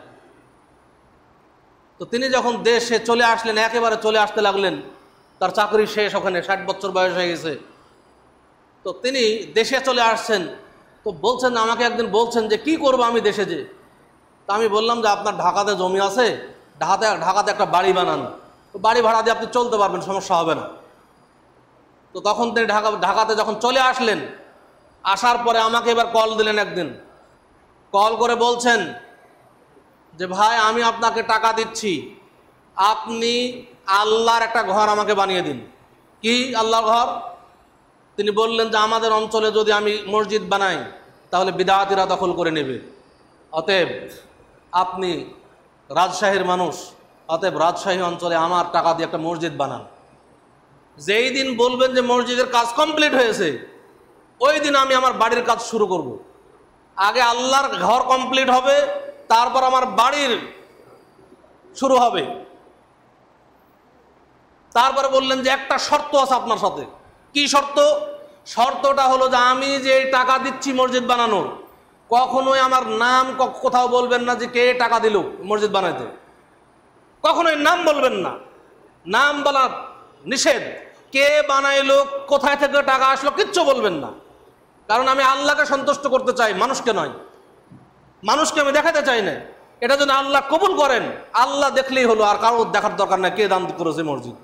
তো তিনি যখন দেশে চলে আসলেন, একেবারে চলে আসতে লাগলেন, তার চাকরি শেষ, ওখানে ষাট বছর বয়স হয়ে গেছে। তো তিনি দেশে চলে আসছেন। তো বলছেন, আমাকে একদিন বলছেন যে কি করবো আমি দেশে যে। তা আমি বললাম যে আপনার ঢাকাতে জমি আছে, ঢাকাতে ঢাকাতে একটা বাড়ি বানান, তো বাড়ি ভাড়া দিয়ে আপনি চলতে পারবেন, সমস্যা হবে না। তো তখন তিনি ঢাকা ঢাকাতে যখন চলে আসলেন, আসার পরে আমাকে এবার কল দিলেন একদিন। কল করে বলছেন যে ভাই, আমি আপনাকে টাকা দিচ্ছি, আপনি আল্লাহর একটা ঘর আমাকে বানিয়ে দিন। কি আল্লাহর ঘর? তিনি বললেন যে আমাদের অঞ্চলে যদি আমি মসজিদ বানাই, তাহলে বিদআতীরা দখল করে নেবে। অতএব আপনি রাজশাহীর মানুষ, অতএব রাজশাহী অঞ্চলে আমার টাকা দিয়ে একটা মসজিদ বানান। যেই দিন বলবেন যে মসজিদের কাজ কমপ্লিট হয়েছে, ওই দিন আমি আমার বাড়ির কাজ শুরু করব। আগে আল্লাহর ঘর কমপ্লিট হবে, তারপর আমার বাড়ির শুরু হবে। তারপরে বললেন যে একটা শর্ত আছে আপনার সাথে। কি শর্ত? শর্তটা হলো যে আমি যে টাকা দিচ্ছি মসজিদ বানানোর, কখনোই আমার নাম কোথাও বলবেন না যে কে টাকা দিল মসজিদ বানাইতে, কখনোই নাম বলবেন না। নাম বলার নিষেধ। কে বানাইলো, কোথায় থেকে টাকা আসলো, কিচ্ছু বলবেন না, কারণ আমি আল্লাহকে সন্তুষ্ট করতে চাই, মানুষকে নয়। মানুষকে আমি দেখাতে চাই না। এটা যদি আল্লাহ কবুল করেন, আল্লাহ দেখলেই হলো, আর কারোর দেখার দরকার নাই কে দান করেছে মসজিদ।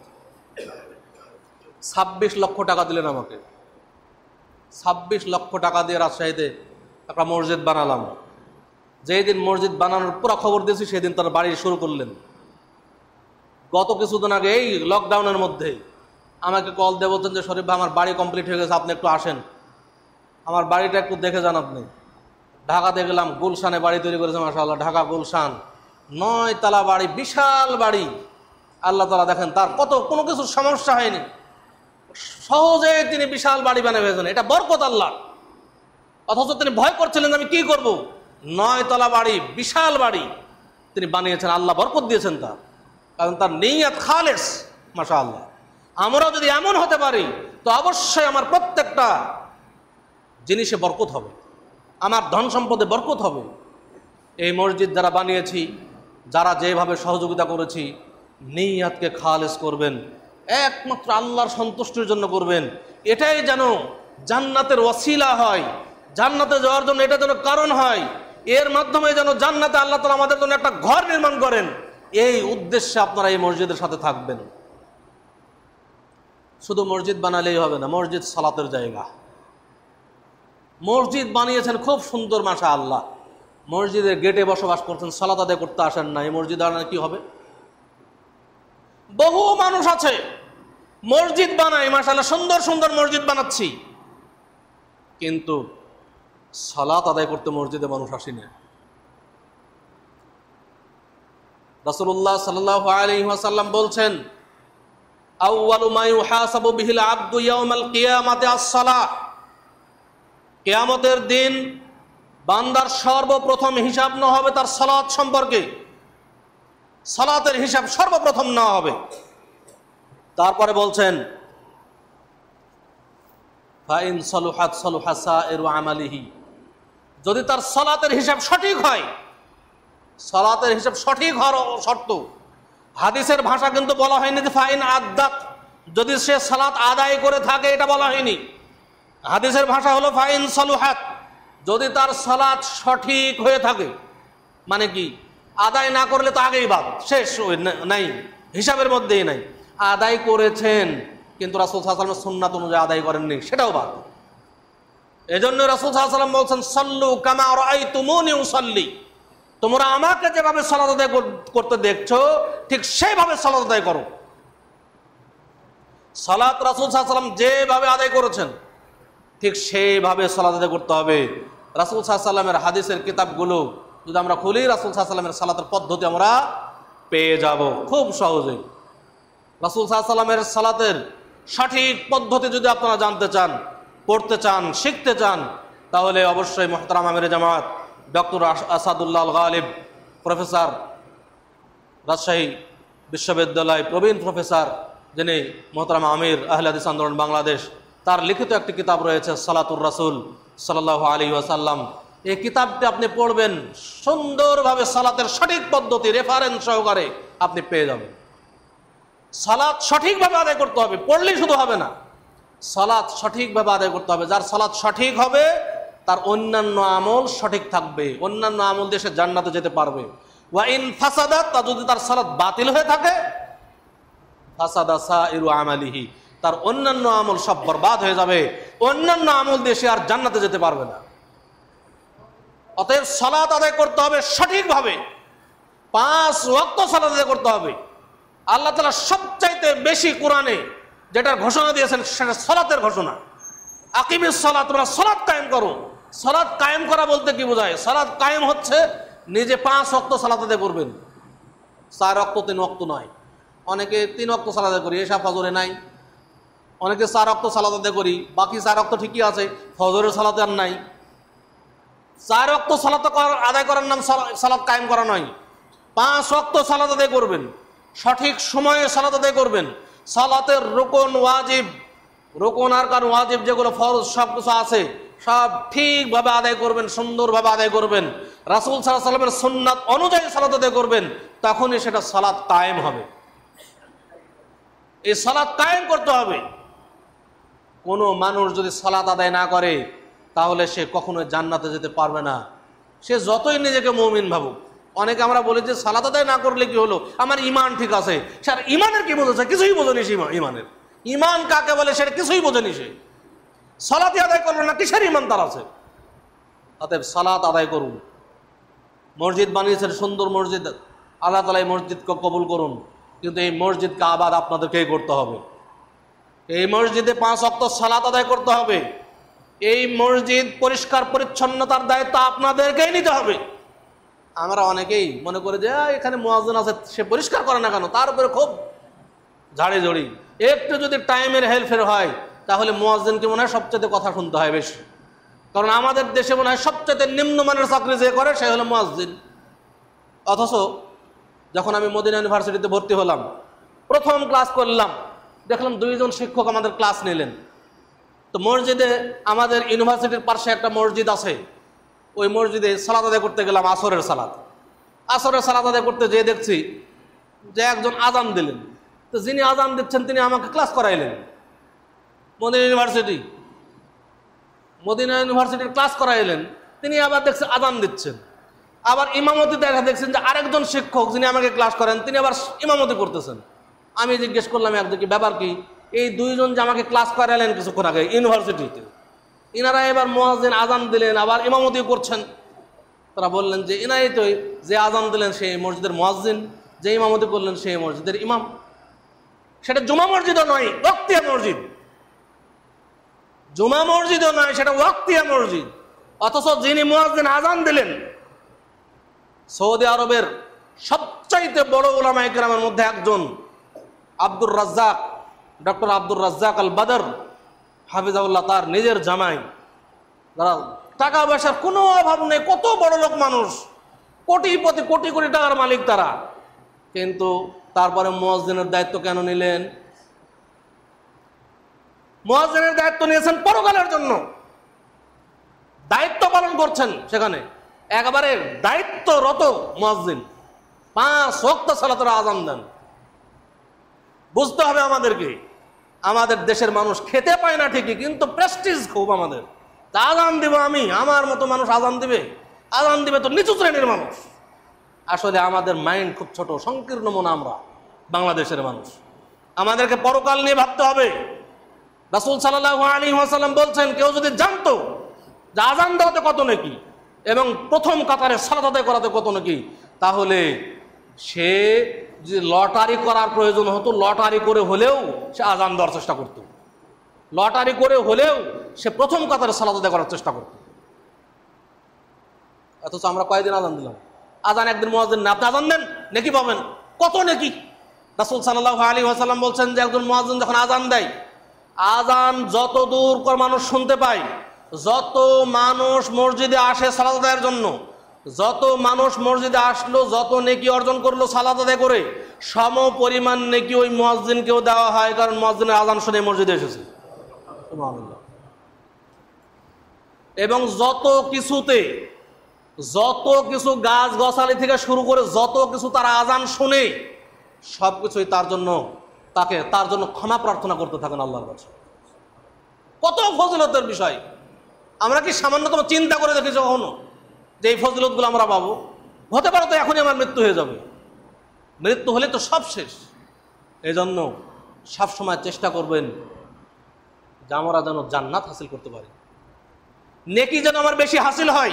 ছাব্বিশ লক্ষ টাকা দিলেন আমাকে, ছাব্বিশ লক্ষ টাকা দিয়ে রাজশাহীতে একটা মসজিদ বানালাম। যেই দিন মসজিদ বানানোর পুরো খবর দিয়েছি সেই দিন তার বাড়ি শুরু করলেন। গত কিছুদিন আগে এই লকডাউনের মধ্যে আমাকে কল দিয়ে বলতেন যে শরীফ ভাই আমার বাড়ি কমপ্লিট হয়ে গেছে, আপনি একটু আসেন, আমার বাড়িটা একটু দেখে যান। আপনি ঢাকাতে গেলাম, গুলশানে বাড়ি তৈরি করেছে মাশাআল্লাহ, ঢাকা গুলশান, নয় তলা বাড়ি, বিশাল বাড়ি। আল্লাহ তাআলা দেখেন তার কত কোনো কিছু সমস্যা হয়নি, সহজে তিনি বিশাল বাড়ি বানিয়ে ফেলেছেন। এটা বরকত আল্লাহ। অথচ তিনি ভয় করছিলেন আমি কি করব, নয় তলা বাড়ি, বিশাল বাড়ি তিনি বানিয়েছেন, আল্লাহ বরকত দিয়েছেন তার, কারণ তার নিয়ত খালেস। মাশাআল্লাহ, আমরা যদি এমন হতে পারি তো অবশ্যই আমার প্রত্যেকটা জিনিসে বরকত হবে, আমার ধন সম্পদে বরকত হবে। এই মসজিদ যারা বানিয়েছি, যারা যেভাবে সহযোগিতা করেছি, নিয়তকে খালেস করবেন, একমাত্র আল্লাহর সন্তুষ্টির জন্য করবেন। এটাই যেন জান্নাতের ওয়াসিলা হয়, জান্নাতে যাওয়ার জন্য এটা যেন কারণ হয়, এর মাধ্যমে যেন জান্নাতে আল্লাহ তাআলা আমাদের জন্য একটা ঘর নির্মাণ করেন। এই উদ্দেশ্যে আপনারা এই মসজিদের সাথে থাকবেন। শুধু মসজিদ বানালেই হবে না, মসজিদ সালাতের জায়গা। মসজিদ বানিয়েছেন খুব সুন্দর মাশাআল্লাহ, মসজিদের গেটে বসবাস করছেন, সালাত আদায় করতে আসেন না, এই মসজিদ বানালে কি হবে? বহু মানুষ আছে মসজিদ বানায় মাশাআল্লাহ, সুন্দর সুন্দর মসজিদ বানাচ্ছি, কিন্তু সালাত আদায় করতে মসজিদে মানুষ আসে না। রাসূলুল্লাহ সাল্লাল্লাহু আলাইহি ওয়াসাল্লাম বলছেন, আউয়ালু মা ইউহাসাবু বিহিল আবদু ইয়াউমাল কিয়ামাতি আস-সালাহ। কিয়ামতের দিন বান্দার সর্বপ্রথম হিসাব নেওয়া হবে তার সালাত সম্পর্কে, সালাতের হিসাব সর্বপ্রথম নেওয়া হবে। তারপরে বলছেন, ফাইন সালুহাত সালুহা সাইরু আমালিহি, যদি তার সালাতের হিসাব সঠিক হয়, সালাতের হিসাব সঠিক হওয়ার শর্ত। হাদিসের ভাষা কিন্তু বলা হয়নি যে ফাইন আদ্দাত, যদি সে সালাত আদায় করে থাকে, এটা বলা হয়নি। হাদিসের ভাষা হলো ফাইন সালুহাত, যদি তার সালাত সঠিক হয়ে থাকে। মানে কি, আদায় না করলে তো আগেই বাদ, শেষ নাই, হিসাবের মধ্যেই নাই। আদায় করেছেন কিন্তু রাসূল সাল্লাল্লাহু আলাইহি ওয়াসাল্লামের সুন্নাত অনুযায়ী আদায় করেননি, সেটাও বাদ। এজন্য রাসূল সাল্লাল্লাহু আলাইহি ওয়াসাল্লাম বলছেন, সাল্লু কামা রাআইতুমুনি উসাল্লি, তোমরা আমাকে যেভাবে সালাত আদায় করতে দেখছো ঠিক সেইভাবে সালাত আদায় করো। সালাত রাসূল সাল্লাল্লাহু আলাইহি ওয়াসাল্লাম যেভাবে আদায় করেছেন ঠিক সেইভাবে সালাত আদায় করতে হবে। রাসূল সাল্লাল্লাহু আলাইহি ওয়াসাল্লামের হাদিসের কিতাবগুলো যদি আমরা খুলি, রাসূল সাল্লাল্লাহু আলাইহি ওয়াসাল্লামের সালাতের পদ্ধতি আমরা পেয়ে যাব খুব সহজেই। রাসূল সাল্লাল্লাহু আলাইহি ওয়াসাল্লামের সালাতের সঠিক পদ্ধতি যদি আপনারা জানতে চান, পড়তে চান, শিখতে চান, তাহলে অবশ্যই মুহতারাম আমির জামাত ডক্টর আসাদুল্লাহ আল গালিব প্রফেসর, রাজশাহী বিশ্ববিদ্যালয় প্রবীণ প্রফেসর, যিনি মুহতারাম আমির আহলেহাদিস আন্দোলন বাংলাদেশ, তার লিখিত একটি কিতাব রয়েছে সালাতুর রাসূল সাল্লাল্লাহু আলাইহি ওয়াসাল্লাম। এই কিতাবটি আপনি পড়বেন, সুন্দরভাবে সালাতের সঠিক পদ্ধতি রেফারেন্স সহকারে আপনি পেয়ে যাবেন। সালাত সঠিকভাবে আদায় করতে হবে, পড়লেই শুধু হবে না, সালাত সঠিকভাবে আদায় করতে হবে। যার সালাত সঠিক হবে তার অন্যান্য আমল সঠিক থাকবে, অন্যান্য আমল দিয়ে সে জান্নাতে যেতে পারবে। ওয়া ইন ফাসাদাত, তা যদি তার সালাত বাতিল হয়ে থাকে, ফাসাদা সাইরু আমালিহি, তার অন্যান্য আমল সব বরবাদ হয়ে যাবে, অন্যান্য আমল দিয়ে সে আর জান্নাতে যেতে পারবে না। অতএব সালাত আদায় করতে হবে সঠিকভাবে, পাঁচ ওয়াক্ত সালাত আদায় করতে হবে। আল্লাহ তাআলা সবচাইতে বেশি কোরআনে যেটার ঘোষণা দিয়েছেন সেটা সালাতের ঘোষণা। আকিমিস সালাত, তোমরা সালাত কায়েম করো। সালাত কায়েম করা বলতে কি বোঝায়? সালাত কায়েম হচ্ছে নিজে পাঁচ ওয়াক্ত সালাত আদায় করবেন, চার ওয়াক্ত তিন ওয়াক্ত নয়। অনেকে তিন ওয়াক্ত সালাত আদায় করি, এশা ফজরে নাই। অনেকে চার ওয়াক্ত সালাত আদায় করি, বাকি চার ওয়াক্ত ঠিকই আছে, ফজরের সালাত আর নাই। চার ওয়াক্ত সালাত আদায় করার নাম সালাত কায়েম করা নয়। পাঁচ ওয়াক্ত সালাত আদায় করবেন, সঠিক সময়ে সালাত আদায় করবেন। সালাতের রুকন ওয়াজিব, রুকন আর কার ওয়াজিব যেগুলো ফরজ সব কিছু আছে, সব ঠিকভাবে আদায় করবেন, সুন্দরভাবে আদায় করবেন। রাসূল সাল্লাল্লাহু আলাইহি ওয়াসাল্লামের সুন্নাত অনুযায়ী সালাত আদায় করবেন, তখনই সেটা সালাত কায়েম হবে। এই সালাত কায়েম করতে হবে। কোনো মানুষ যদি সালাত আদায় না করে তাহলে সে কখনোই জান্নাতে যেতে পারবে না, সে যতই নিজেকে মুমিন ভাবুক। অনেকে আমরা বলি যে সালাত আদায় না করলে কি হলো, আমার ইমান ঠিক আছে। সে আর ইমানের কি বোঝেছে? কিছুই বোঝেনি সে। ইমানের ইমান কাকে বলে সেটা কিছুই বোঝেনি সে। সালাতই আদায় করলো না, কিসের ইমান তার আছে? অতএব সালাত আদায় করুন। মসজিদ বানিয়েছেন, সুন্দর মসজিদ, আল্লাহ তাআলা এই মসজিদকে কবুল করুন। কিন্তু এই মসজিদকে আবাদ আপনাদেরকেই করতে হবে। এই মসজিদে পাঁচ ওয়াক্ত সালাত আদায় করতে হবে। এই মসজিদ পরিষ্কার পরিচ্ছন্নতার দায়িত্ব আপনাদেরকেই নিতে হবে। আমরা অনেকেই মনে করি যে এখানে মুয়াজ্জিন আছে, সে পরিষ্কার করে না কেন, তার উপরে খুব ঝাড়ি ঝড়ি। একটু যদি টাইমের হেলফের হয় তাহলে মুয়াজ্জিনকে মনে হয় সবচেয়ে কথা শুনতে হয় বেশি। কারণ আমাদের দেশে মনে হয় সবচেয়ে নিম্নমানের চাকরি যে করে সে হলো মুয়াজ্জিন। অথচ যখন আমি মদিনা ইউনিভার্সিটিতে ভর্তি হলাম, প্রথম ক্লাস করলাম, দেখলাম দুইজন শিক্ষক আমাদের ক্লাস নিলেন। তো মসজিদে, আমাদের ইউনিভার্সিটির পাশে একটা মসজিদ আছে, ওই মসজিদে সালাত আদায় করতে গেলাম, আসরের সালাত। আসরের সালাত আদায় করতে যেয়ে দেখছি যে একজন আজান দিলেন। তো যিনি আজান দিচ্ছেন তিনি আমাকে ক্লাস করাইলেন। মদিনা ইউনিভার্সিটি মদিনা ইউনিভার্সিটির ক্লাস করাইলেন, তিনি আবার দেখছি আজান দিচ্ছেন। আবার ইমামতি দেখা দেখছেন যে আরেকজন শিক্ষক যিনি আমাকে ক্লাস করেন তিনি আবার ইমামতি করতেছেন। আমি জিজ্ঞেস করলাম একদিকে, ব্যাপার কি? এই দুইজন যে আমাকে ক্লাস করালেন কিছুক্ষণ আগে ইউনিভার্সিটিতে, ইনারা এবার মুয়াজ্জিন আজান দিলেন আবার ইমামতি করছেন। তারা বললেন যে ইনাই তো যে আজান দিলেন সেই মসজিদের মুয়াজ্জিন, যে ইমামতি করলেন সেই মসজিদের ইমাম। সেটা জুমা মসজিদও নয়, ওয়াক্তিয়া মসজিদ। জুমা মসজিদও নয়, সেটা ওয়াক্তিয়া মসজিদ। অথচ যিনি মুয়াজ্জিন আজান দিলেন সৌদি আরবের সবচাইতে বড় উলামায়ে কেরামের মধ্যে একজন, Abdur Razzaq, doctor Abdur Razzaq al Badr হাফিজাহুল্লাহ, তার নিজের জামাই। যারা টাকা পয়সার কোনো অভাব নেই, কত বড় লোক মানুষ, কোটিপতি, কোটি কোটি টাকার মালিক তারা, কিন্তু তারপরে মুয়াজ্জিনের দায়িত্ব কেন নিলেন? মুয়াজ্জিনের দায়িত্ব নিয়েছেন পরকালের জন্য, দায়িত্ব পালন করছেন সেখানে, একেবারে দায়িত্বরত মুয়াজ্জিন। পাঁচ ওয়াক্ত সালাতের আযান দেন। বুঝতে হবে আমাদেরকে, আমাদের দেশের মানুষ খেতে পায় না ঠিকই, কিন্তু প্রেস্টিজ খুব আমাদের। আজান দিব আমি, আমার মতো মানুষ আজান দিবে? আজান দিবে তো নিচু শ্রেণীর মানুষ। আসলে আমাদের মাইন্ড খুব ছোট, সংকীর্ণ মনা আমরা বাংলাদেশের মানুষ। আমাদেরকে পরকাল নিয়ে ভাবতে হবে। রাসূল সাল্লাল্লাহু আলাইহি ওয়াসাল্লাম বলছেন, কেউ যদি জানতো যে আজান দেওয়াতে কত নেকি এবং প্রথম কাতারে সালাত আদায় করাতে কত নাকি, তাহলে সে যে লটারি করার প্রয়োজন হতো, লটারি করে হলেও সে আজান দেওয়ার চেষ্টা করত, লটারি করে হলেও সে প্রথম কাতারে সালাত আদায় করার চেষ্টা করত। অথচ আমরা কয়েকদিন আজান দিলাম, আজান একদিন মুয়াজ্জিন না, আপনি আজান দেন নেকি পাবেন, কত নেকি। রাসূল সাল্লাল্লাহু আলাইহি ওয়াসাল্লাম বলছেন যে একজন মুয়াজ্জিন যখন আজান দেয়, আজান যত দূর করে মানুষ শুনতে পায়, যত মানুষ মসজিদে আসে সালাত আদায়ের জন্য, যত মানুষ মসজিদে আসলো, যত নেকি অর্জন করলো সালাত আদায় করে, সম পরিমাণ নেকি ওই মুয়াজ্জিনকেও দেওয়া হয়, কারণ মুয়াজ্জিনের আজান শুনে মসজিদে এসেছে। এবং যত কিছুতে, যত কিছু গাছ গছালি থেকে শুরু করে যত কিছু তারা আজান শুনে, সব কিছুই তার জন্য, তাকে তার জন্য ক্ষমা প্রার্থনা করতে থাকেন আল্লাহর কাছে। কত ফজিলতের বিষয়! আমরা কি সামান্যতম চিন্তা করে দেখেছি কখনো যে এই ফজিলতগুলো আমরা পাবো? হতে পারে তো এখনই আমার মৃত্যু হয়ে যাবে, মৃত্যু হলে তো সব শেষ। এই জন্য সবসময় চেষ্টা করবেন যে আমরা যেন জান্নাত হাসিল করতে পারি, নেকি যেন আমার বেশি হাসিল হয়।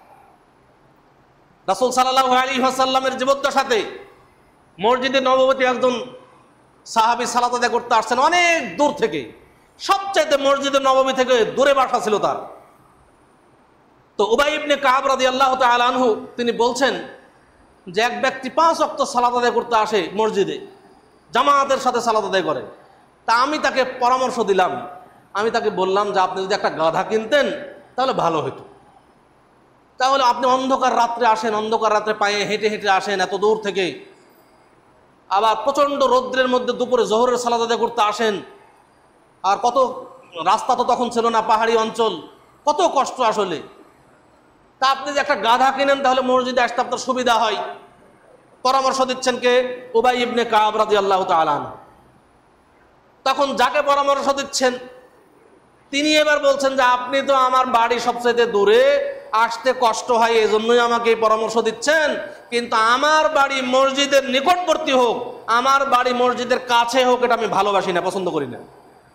রাসূল সাল্লাল্লাহু আলাইহি ওয়াসাল্লামের জীবদ্দশাতে মসজিদে নববীতে একজন সাহাবী সালাত আদায় করতে আসছেন অনেক দূর থেকে, সবচাইতে মসজিদে নববী থেকে দূরে বাসা ছিল তার। তো উবাই ইবনে কাব রাদিয়াল্লাহু তাআলা আনহু তিনি বলছেন যে এক ব্যক্তি পাঁচ ওয়াক্ত সালাত আদায় করতে আসে মসজিদে, জামাতের সাথে সালাত আদায় করে। তা আমি তাকে পরামর্শ দিলাম, আমি তাকে বললাম যে আপনি যদি একটা গাধা কিনতেন তাহলে ভালো হতো। তাহলে আপনি অন্ধকার রাত্রে আসেন, অন্ধকার রাত্রে পায়ে হেঁটে হেঁটে আসেন এত দূর থেকে, আবার প্রচণ্ড রৌদ্রের মধ্যে দুপুরে জোহরের সালাত আদায় করতে আসেন, আর কত রাস্তা তো তখন ছিল না, পাহাড়ি অঞ্চল, কত কষ্ট আসলে। তা আপনি যে একটা গাধা কিনেন তাহলে মসজিদে আসতে আপনার সুবিধা হয়। পরামর্শ দিচ্ছেন কে? উবাই ইবনে কাব রাদিয়াল্লাহু তাআলা আনহু। তখন যাকে পরামর্শ দিচ্ছেন তিনি এবার বলছেন যে আপনি তো আমার বাড়ি সবচেয়ে দূরে, আসতে কষ্ট হয়, এজন্যই আমাকে এই পরামর্শ দিচ্ছেন, কিন্তু আমার বাড়ি মসজিদের নিকটবর্তী হোক, আমার বাড়ি মসজিদের কাছে হোক, এটা আমি ভালোবাসি না, পছন্দ করি না।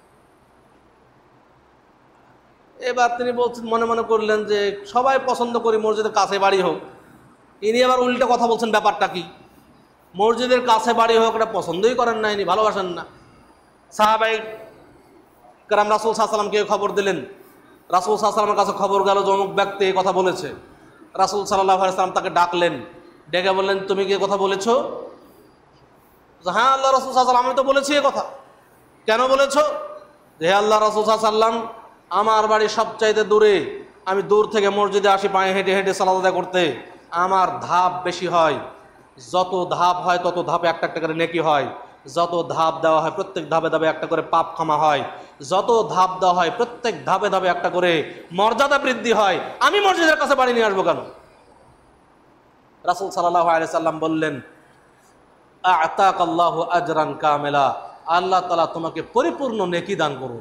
এবার তিনি বলছেন, মনে মনে করলেন যে সবাই পছন্দ করি মসজিদের কাছে বাড়ি হোক, ইনি আবার উল্টে কথা বলছেন, ব্যাপারটা কি? মসজিদের কাছে বাড়ি হোক এটা পছন্দই করেন না, ইনি ভালোবাসেন না। সাহাবাই কেরাম রাসূল সাল্লাল্লাহু আলাইহি ওয়াসাল্লামকে খবর দিলেন। রাসূল সাল্লাল্লাহু আলাইহি ওয়াসাল্লামের কাছে খবর গেল যে অমুক ব্যক্তি এই কথা বলেছে। রাসূল সাল্লাল্লাহু আলাইহি ওয়াসাল্লাম তাকে ডাকলেন, ডেকে বললেন, তুমি কি কথা বলেছো? হ্যাঁ আল্লাহ রাসূল সাল্লাল্লাহু আলাইহি ওয়াসাল্লাম, আমি তো বলেছি এই কথা। কেন বলেছো? যে হে আল্লাহ রাসূল সাল্লাল্লাহু আলাইহি ওয়াসাল্লাম, আমার বাড়ি সবচাইতে দূরে, আমি দূর থেকে মসজিদে আসি পায়ে হেঁটে হেঁটে সালাত আদায় করতে, আমার ধাপ বেশি হয়, যত ধাপ হয় তত ধাপে একটা একটা করে নেকি হয়, যত ধাপ দেওয়া হয় প্রত্যেক ধাপে ধাপে একটা করে পাপ ক্ষমা হয়, যত ধাপ দেওয়া হয় প্রত্যেক ধাপে ধাপে একটা করে মর্যাদা বৃদ্ধি হয়, আমি মসজিদের কাছে বাড়ি নিয়ে আসবো কেন? রাসূল সাল্লাল্লাহু আলাইহি সাল্লাম বললেন, আ'তাকাল্লাহু আজরান কামিলা, আল্লাহ তাআলা তোমাকে পরিপূর্ণ নেকি দান করুন।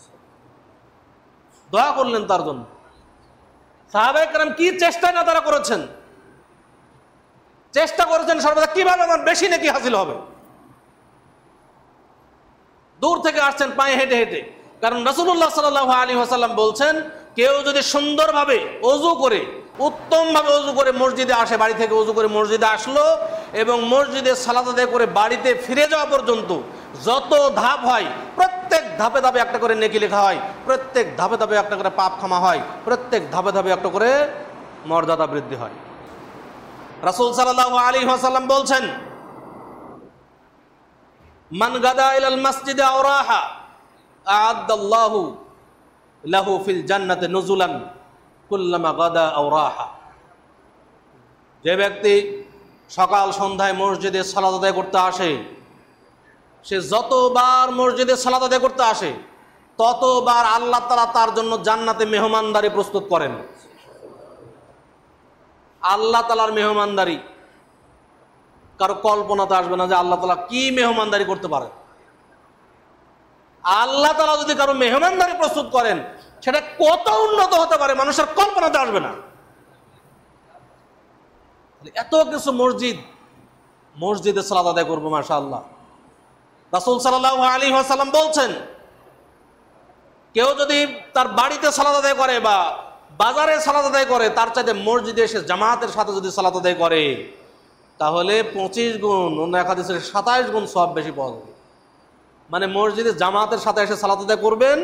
দোয়া করলেন তার জন্য। সাহাবায়ে কেরাম কি চেষ্টা না তারা করেছেন, চেষ্টা করেছেন সর্বদা কিভাবে আমার বেশি নেকি হাসিল হবে। দূর থেকে আসছেন পায়ে হেঁটে হেঁটে, কারণ রাসূলুল্লাহ সাল্লাল্লাহু আলাইহি ওয়াসাল্লাম বলছেন, কেউ যদি সুন্দরভাবে ওযু করে, উত্তমভাবে ওযু করে মসজিদে আসে, বাড়ি থেকে ওযু করে মসজিদে আসলো এবং মসজিদে সালাত আদায় করে বাড়িতে ফিরে যাওয়া পর্যন্ত যত ধাপ হয় প্রত্যেক ধাপে ধাপে একটা করে নেকি লেখা হয়, প্রত্যেক ধাপে ধাপে একটা করে পাপ ক্ষমা হয়, প্রত্যেক ধাপে ধাপে একটা করে মর্যাদা বৃদ্ধি হয়। রাসূল সাল্লাল্লাহু আলাইহি ওয়াসাল্লাম বলছেন, মান গাদা ইলাল মসজিদে আও রাহা আ'আদাল্লাহু লাহু ফিল জান্নাতি নুজুলান কুল্লামা গাদা আও রাহা। যে ব্যক্তি সকাল সন্ধ্যায় মসজিদে সালাত আদায় করতে আসে, সে যতবার মসজিদে সালাত আদায় করতে আসে ততবার আল্লাহ তাআলা তার জন্য জান্নাতে মেহমানদারি প্রস্তুত করেন। আল্লাহ তাআলার মেহমানদারি কারো কল্পনাতে আসবে না যে আল্লাহ তাআলা কি মেহমানদারি করতে পারে। আল্লাহ তাআলা যদি কারো মেহমানদারি প্রস্তুত করেন, সেটা কত উন্নত হতে পারে মানুষের কল্পনাতে আসবে না। এত কিছু মসজিদ, মসজিদে সালাত আদায় করবো, মাশাআল্লাহ। রাসূল সাল্লাল্লাহু আলাইহি ওয়াসাল্লাম বলছেন, কেউ যদি তার বাড়িতে সালাত আদায় করে বা বাজারে সালাত আদায় করে, তার চাইতে মসজিদে এসে জামাতের সাথে যদি সালাত আদায় করে, তাহলে পঁচিশ গুণ, অন্য এক হাদিসে সাতাইশ গুণ সওয়াব বেশি পাওয়া যাবে। মানে মসজিদে জামাতের সাথে এসে সালাত আদায় করবেন,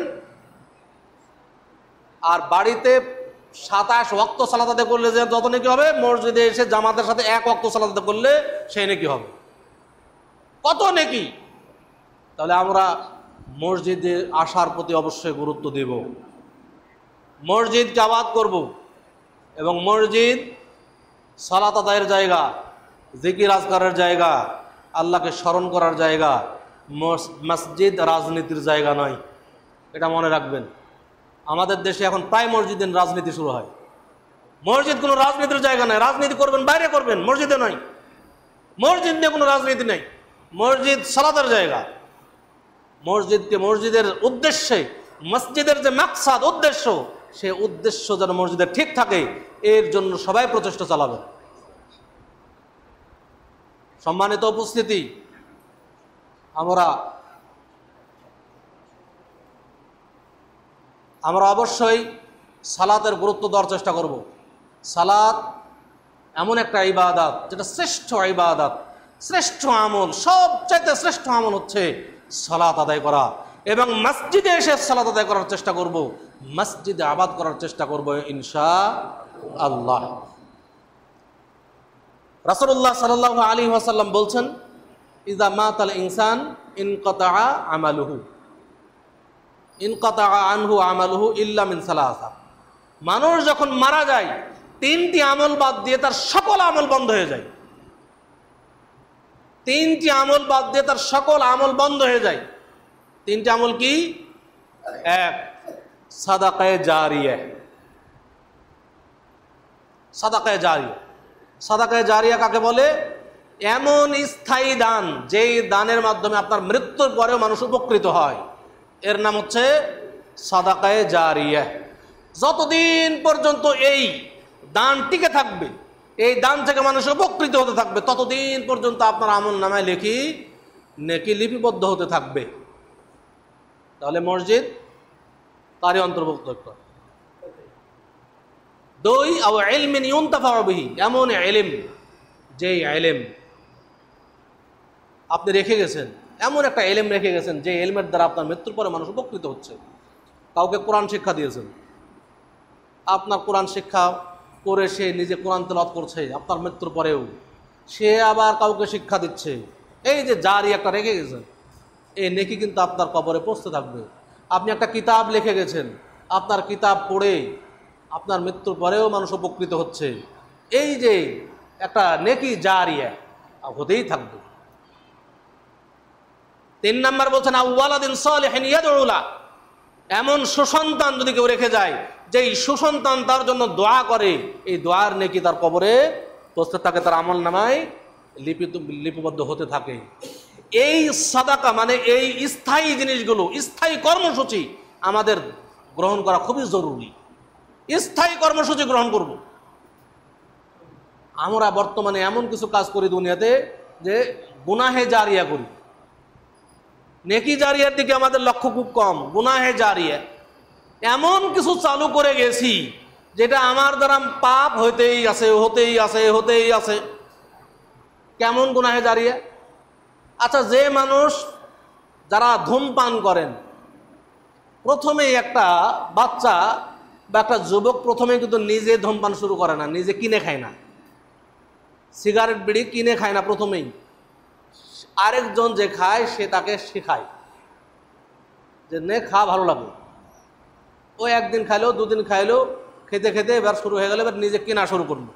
আর বাড়িতে সাতাশ ওয়াক্ত সালাত আদায় করলে যে যত নেকি হবে, মসজিদে এসে জামাতের সাথে এক ওয়াক্ত সালাত আদায় করলে সেই নেকি হবে। কত নেকি! তাহলে আমরা মসজিদে আসার প্রতি অবশ্যই গুরুত্ব দেব, মসজিদকে আবাদ করব, এবং মসজিদ সালাত আদায়ের জায়গা, জিকির আজকারের জায়গা, আল্লাহকে স্মরণ করার জায়গা। মসজিদ রাজনীতির জায়গা নয়, এটা মনে রাখবেন। আমাদের দেশে এখন প্রায় মসজিদে রাজনীতি শুরু হয়। মসজিদ কোনো রাজনীতির জায়গা নয়, রাজনীতি করবেন বাইরে করবেন, মসজিদে নয়। মসজিদ নিয়ে কোনো রাজনীতি নেই, মসজিদ সালাতের জায়গা। মসজিদকে মসজিদের উদ্দেশ্যে, মসজিদের যে মাকসাদ, উদ্দেশ্য, সে উদ্দেশ্য যেন মসজিদের ঠিক থাকে, এর জন্য সবাই প্রচেষ্টা চালাবে। সম্মানিত উপস্থিতি, আমরা আমরা অবশ্যই সালাতের গুরুত্ব দেওয়ার চেষ্টা করব। সালাত এমন একটা ইবাদত যেটা শ্রেষ্ঠ ইবাদত, শ্রেষ্ঠ আমল, সবচাইতে শ্রেষ্ঠ আমল হচ্ছে সালাত আদায় করা। এবং মসজিদে এসে সালাত আদায় করার চেষ্টা করব, মসজিদে আবাদ করার চেষ্টা করব ইনশাআল্লাহ। রাসূলুল্লাহ সাল্লাল্লাহু আলাইহি ওয়াসাল্লাম বলছেন, ইযা মাতাল ইনসান ইনকাতাআ আমালুহু ইনকাতাআ আনহু আমালুহু ইল্লা মিন সালাসা। মানুষ যখন মারা যায়, তিনটি আমল বাদ দিয়ে তার সকল আমল বন্ধ হয়ে যায়। তিনটি আমল বাদ দিয়ে তার সকল আমল বন্ধ হয়ে যায়। তিনটি আমল কি? এক, সাদাকায়ে জারিয়া। সাদাকায়ে জারিয়া, সাদাকায়ে জারিয়া কাকে বলে? এমন স্থায়ী দান যেই দানের মাধ্যমে আপনার মৃত্যুর পরেও মানুষ উপকৃত হয়, এর নাম হচ্ছে সাদাকায়ে জারিয়া। যতদিন পর্যন্ত এই দান টিকে থাকবে, এই দান থেকে মানুষ উপকৃত হতে থাকবে, ততদিন পর্যন্ত আপনার আমল নামায় লেখি নেকি লিপিবদ্ধ হতে থাকবে। তাহলে মসজিদ তারই অন্তর্ভুক্ত। দুই, আও ইলমিন ইউনতাফাউ বিহি, এমন ইলম যেই ইলম আপনি রেখে গেছেন, এমন একটা ইলম রেখে গেছেন যে ইলমের দ্বারা আপনার মৃত্যুর পরে মানুষ উপকৃত হচ্ছে। কাউকে কোরআন শিক্ষা দিয়েছেন, আপনার কোরআন শিক্ষা করে সে নিজে কোরআন তেলাওয়াত করছে, আপনার মৃত্যুর পরেও সে আবার কাউকে শিক্ষা দিচ্ছে, এই যে জারি একটা রেখে গেছেন, এই নেকি কিন্তু আপনার কবরে পৌঁছতে থাকবে। আপনি একটা কিতাব লিখে গেছেন, আপনার কিতাব পড়ে আপনার মৃত্যুর পরেও মানুষ উপকৃত হচ্ছে, এই যে একটা নেকি জারিয়া হতেই থাকবে। তিন নাম্বার বলছেন আওয়ালাদিন সালিহিন ইয়াদউ লা, এমন সুসন্তান যদি কেউ রেখে যায় যেই সুসন্তান তার জন্য দোয়া করে, এই দোয়ার নেকি তার কবরে পৌঁছতে থাকে, তার আমল নামায় লিপিত লিপিবদ্ধ হতে থাকে। এই সাদাকা মানে এই স্থায়ী জিনিসগুলো, স্থায়ী কর্মসূচি আমাদের গ্রহণ করা খুবই জরুরি। স্থায়ী কর্মসূচি গ্রহণ করব। আমরা বর্তমানে এমন কিছু কাজ করি দুনিয়াতে যে গুনাহে জারিয়া করি, নেকি জারিয়ার দিকে আমাদের লক্ষ্য খুব কম। গুনাহে জারিয়া এমন কিছু চালু করে গেছি যেটা আমার দ্বারা পাপ হইতেই আছে হতেই আছে হতেই আছে। কেমন গুনাহে জারিয়া? আচ্ছা, যে মানুষ যারা ধূমপান করেন, প্রথমেই একটা বাচ্চা বা একটা যুবক প্রথমে কিন্তু নিজে ধূমপান শুরু করে না, নিজে কিনে খায় না, সিগারেট বিড়ি কিনে খায় না, প্রথমেই আরেকজন যে খায় সে তাকে শেখায় যে নে খা, ভালো লাগে। ও একদিন খাইলো, দুদিন খাইলো, খেতে খেতে এবার শুরু হয়ে গেল, এবার নিজে কেনা শুরু করলো।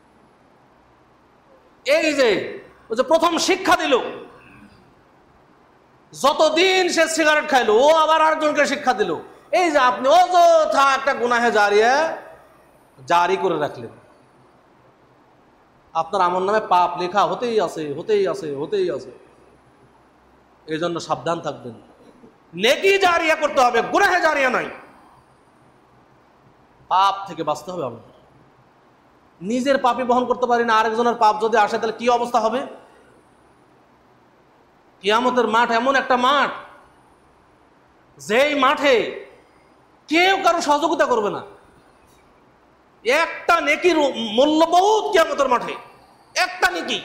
এই যে ও যে প্রথম শিক্ষা দিল, যতদিন সে সিগারেট খাইলো ও আবার আরেকজনকে শিক্ষা দিল। এই যে আপনি অযথা একটা গুনাহে জারিয়া জারি করে রাখলেন, আপনার আমল নামে পাপ লেখা হতেই আছে হতেই আছে হতেই আছে। এই জন্য সাবধান থাকবেন, নেকি জারিয়া করতে হবে, গুনাহে জারিয়া নাই। পাপ থেকে বাঁচতে হবে আমাদের। নিজের পাপই বহন করতে পারি না, আরেকজনের পাপ যদি আসে তাহলে কি অবস্থা হবে? কিয়ামতের মাঠ এমন একটা মাঠ যেই মাঠে কেউ কারো সহযোগিতা করবে না। একটা নেকির মূল্য বহুত কিয়ামতের মাঠে, একটা নেকি।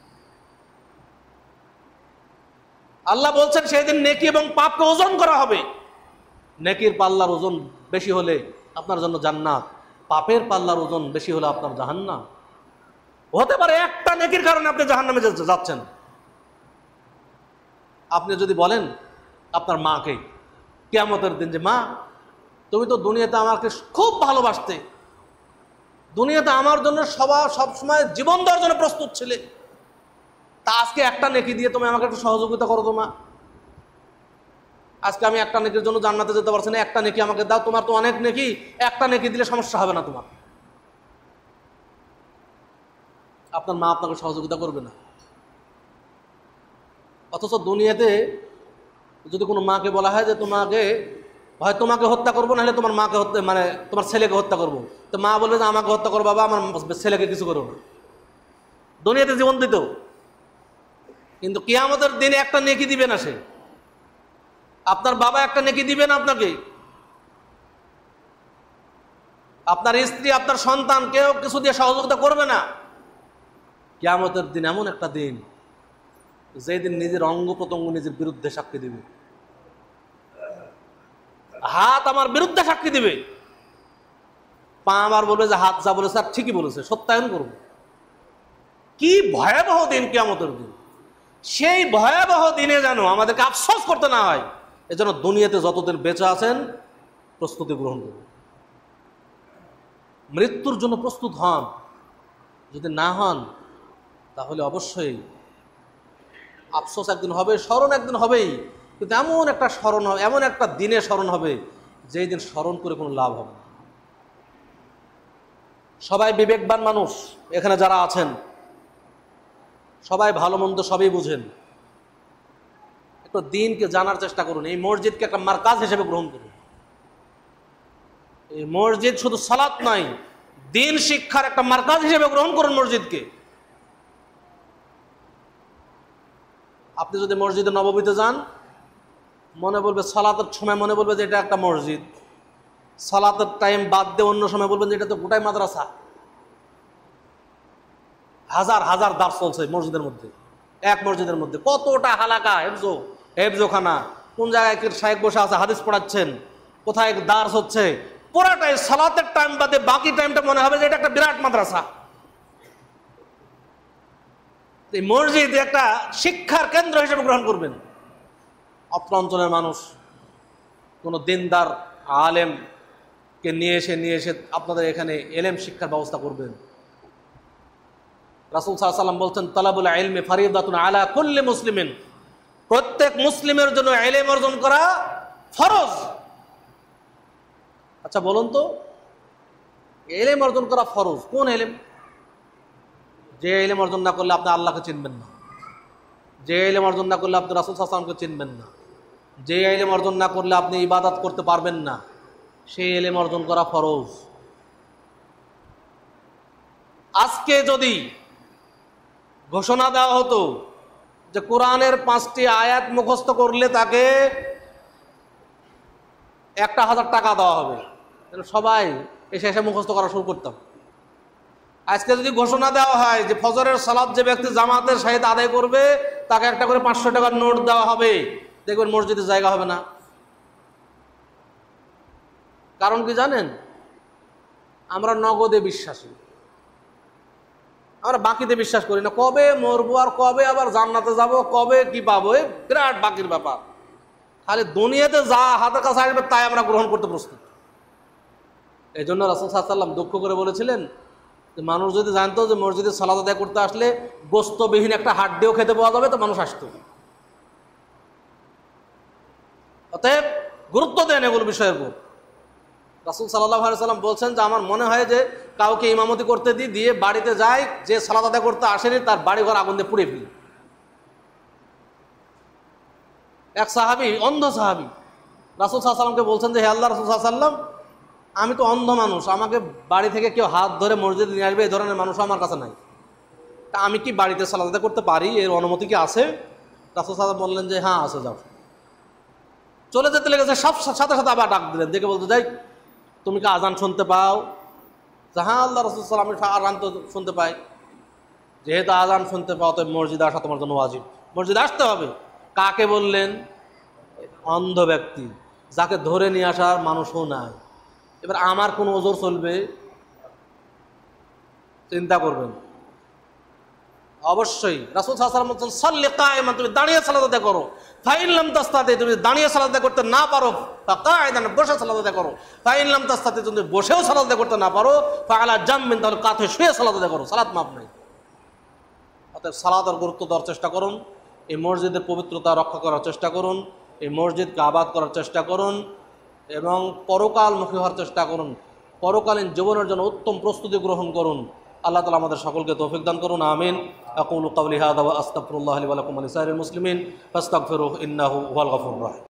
আল্লাহ বলছেন সেদিন নেকি এবং পাপকে ওজন করা হবে। নেকির পাল্লার ওজন বেশি হলে আপনার জন্য জান্নাত, পাপের পাল্লার ওজন বেশি হলে আপনার জাহান্নাম। হতে পারে একটা নেকির কারণে আপনি জাহান্নামে যাচ্ছেন। আপনি যদি বলেন আপনার মাকে কিয়ামতের দিন যে মা, তুমি তো দুনিয়াতে আমাকে খুব ভালোবাসতে, দুনিয়াতে আমার জন্য সবা সবসময় জীবন দেওয়ার জন্য প্রস্তুত ছিলে, তা আজকে একটা নেকি দিয়ে তুমি আমাকে একটু সহযোগিতা করো তো মা। আজকে আমি একটা নেকির জন্য জান্নাতে যেতে পারছি না, একটা নেকি আমাকে দাও, তোমার তো অনেক নেকি, একটা নেকি দিলে সমস্যা হবে না তোমার। আপনার মা আপনাকে সহযোগিতা করবে না। অথচ দুনিয়াতে যদি কোনো মাকে বলা হয় যে তোমাকে হয় তোমাকে হত্যা করবো, নাহলে তোমার মাকে হত্যা মানে তোমার ছেলেকে হত্যা করবো, তো মা বলবে যে আমাকে হত্যা করো বাবা, আমার ছেলেকে কিছু করো না। দুনিয়াতে জীবন দিত, কিন্তু কিয়ামতের দিনে একটা নেকি দিবে না সে। আপনার বাবা একটা নেকি দিবে না আপনাকে, আপনার স্ত্রী, আপনার সন্তান, কেউ কিছু দিয়ে সহযোগিতা করবে না। কিয়ামতের দিন এমন একটা দিন যেই দিন নিজের অঙ্গ প্রত্যঙ্গ নিজের বিরুদ্ধে সাক্ষী দিবে। হাত আমার বিরুদ্ধে সাক্ষী দিবে, পা আমার বলবে যে হাত যা বলেছে আর ঠিকই বলেছে, সত্যায়ন করব। কি ভয়াবহ দিন কিয়ামতের দিন! সেই ভয়াবহ দিনে যেন আমাদেরকে আফসোস করতে না হয়, এজন্য দুনিয়াতে যতদিন বেঁচে আছেন প্রস্তুতি গ্রহণ করুন, মৃত্যুর জন্য প্রস্তুত হন। যদি না হন তাহলে অবশ্যই আফসোস একদিন হবে, স্মরণ একদিন হবেই, কিন্তু এমন একটা স্মরণ হবে, এমন একটা দিনে স্মরণ হবে যেই দিন স্মরণ করে কোনো লাভ হবে না। সবাই বিবেকবান মানুষ, এখানে যারা আছেন সবাই ভালো মন্দ সবই বুঝেন, একটু দিনকে জানার চেষ্টা করুন। এই মসজিদকে একটা মার্কাজ হিসেবে গ্রহণ করুন। এই মসজিদ শুধু সালাত নয়, দিন শিক্ষার একটা মার্কাজ হিসেবে গ্রহণ করুন মসজিদকে। আপনি যদি মসজিদে নববীতে যান, মনে বলবে সালাতের সময় মনে বলবে যে এটা একটা মসজিদ, সালাতের টাইম বাদ দিয়ে অন্য সময় বলবেন যে এটা তো গোটাই মাদ্রাসা। হাজার হাজার দাস চলছে মসজিদের মধ্যে, এক মসজিদের মধ্যে কতটা হালাকা, হেফজো হেফজোখানা, কোন জায়গায় শায়েখ বসে আছে হাদিস পড়াচ্ছেন, কোথায় দার্স হচ্ছে, পুরাটাই সালাতের টাইম বাদে বাকি টাইমটা মনে হবে যে এটা একটা বিরাট মাদ্রাসা। এই মসজিদ একটা শিক্ষার কেন্দ্র হিসেবে গ্রহণ করবেন। অত্র অঞ্চলের মানুষ কোনো দিনদার আলেমকে নিয়ে এসে নিয়ে এসে আপনাদের এখানে এলেম শিক্ষার ব্যবস্থা করবেন। রাসূল সাল্লাল্লাহু আলাইহি ওয়াসাল্লাম বলছেন, তালাবুল ইলমি ফারিদাতুন আলা কুল্লি মুসলিমিন, প্রত্যেক মুসলিমের জন্য ইলম অর্জন করা ফরজ। আচ্ছা বলুন তো, ইলম অর্জন করা ফরজ কোন ইলম? যে ইলম অর্জন না করলে আপনি আল্লাহকে চিনবেন না, যে ইলম অর্জন না করলে আপনি রাসূল সাল্লাল্লাহু আলাইহি ওয়াসাল্লামকে চিনবেন না, যে ইলম অর্জন না করলে আপনি ইবাদত করতে পারবেন না, সেই ইলম অর্জন করা ফরজ। আজকে যদি ঘোষণা দেওয়া হতো যে কোরআনের পাঁচটি আয়াত মুখস্থ করলে তাকে একটা হাজার টাকা দেওয়া হবে, তাহলে সবাই এসে এসে মুখস্থ করা শুরু করতাম। আজকে যদি ঘোষণা দেওয়া হয় যে ফজরের সালাত যে ব্যক্তি জামাতের সাথে আদায় করবে তাকে একটা করে পাঁচশো টাকার নোট দেওয়া হবে, দেখবেন মসজিদে জায়গা হবে না। কারণ কি জানেন? আমরা নগদে বিশ্বাসী, আমরা বাকিতে বিশ্বাস করি না। কবে মরবো আর কবে আবার জান্নাতে যাব, কবে কি পাবো, এই বিরাট বাকির ব্যাপার। খালি দুনিয়াতে যা হাতের কাছে আসবে তাই আমরা গ্রহণ করতে প্রস্তুত। এই জন্য রাসূল সাল্লাল্লাহু আলাইহি ওয়াসাল্লাম দুঃখ করে বলেছিলেন যে মানুষ যদি জানতো যে মসজিদে সালাত আদায় করতে আসলে গোস্তবিহীন একটা হাড্ডিও খেতে পাওয়া যাবে তো মানুষ আসতো। অতএব গুরুত্ব দেন এগুলো বিষয়ের উপর। রাসূল সাল্লাল্লাহু আলাইহি ওয়াসাল্লাম বলছেন যে আমার মনে হয় যে কাউকে ইমামতি করতে দিই, দিয়ে বাড়িতে যায়, যে সালাত আদায় করতে আসেনি তার বাড়িঘর আগুন দিয়ে পুড়ে ফেলি। এক সাহাবী, অন্ধ সাহাবী, রাসূল সাল্লাল্লাহু আলাইহি ওয়াসাল্লামকে বলছেন যে হে আল্লাহ রাসূল সাল্লাল্লাহু আলাইহি ওয়াসাল্লাম, আমি তো অন্ধ মানুষ, আমাকে বাড়ি থেকে কেউ হাত ধরে মসজিদে নিয়ে আসবে এই ধরনের মানুষ আমার কাছে নাই, তা আমি কি বাড়িতে সালাত আদায় করতে পারি, এর অনুমতি কি আছে? রাসূল সাল্লাল্লাহু আলাইহি ওয়াসাল্লাম বললেন যে হ্যাঁ আছে, যাও। চলে যেতে লেগেছে, সব সাথে সাথে আবার ডাক দিলেন, দেখে বলতে যাই তুমি কি আজান শুনতে পাও? হ্যাঁ আল্লাহ রাসূল সাল্লাল্লাহু আলাইহি ওয়াসাল্লাম, আমি আজান তো শুনতে পাই। যেহেতু আজান শুনতে পাও তো মসজিদে আসা তোমার জন্য ওয়াজিব, মসজিদে আসতে হবে। কাকে বললেন? অন্ধ ব্যক্তি, যাকে ধরে নিয়ে আসার মানুষও নাই। এবার আমার কোন ওজোর চলবে? চিন্তা করবেন। অবশ্যই রাসূল সাল্লাল্লাহু আলাইহি ওয়াসাল্লাম বলেন সাল্লি কায়মান, তুমি দাঁড়িয়ে সালাত আদায় করো। ফাইন লাম তাস্তাতি, তুমি দাঁড়িয়ে সালাত আদায় করতে না পারো ফাকায়দান, বসে সালাত আদায় করো। ফাইন লাম তাস্তাতি, তুমি বসেও সালাত আদায় করতে না পারো ফাআলা জামবিন, তাহলে কাঁধে শুয়ে সালাত আদায় করো, সালাত মাপ নাই। অতএব সালাতের গুরুত্ব দেওয়ার চেষ্টা করুন, এই মসজিদের পবিত্রতা রক্ষা করার চেষ্টা করুন, এই মসজিদকে আবাদ করার চেষ্টা করুন এবং পরকালমুখী হওয়ার চেষ্টা করুন। পরকালীন জীবনের জন্য উত্তম প্রস্তুতি গ্রহণ করুন। আল্লাহ তাআলা আমাদের সকলকে তৌফিক দান করুন, আমিন। আকুলু কাওলি হাযা ওয়া আস্তাগফিরুল্লাহ লি ওয়া লাকুম ওয়া লিসাইরিল মুসলিমিন ফাস্তাগফিরুহু ইন্নাহু হুয়াল গফুরুর রাহিম।